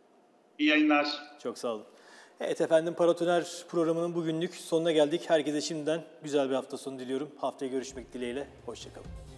İyi yayınlar. Çok sağ olun. Evet efendim, Paratoner programının bugünlük sonuna geldik. Herkese şimdiden güzel bir hafta sonu diliyorum. Haftaya görüşmek dileğiyle. Hoşça kalın.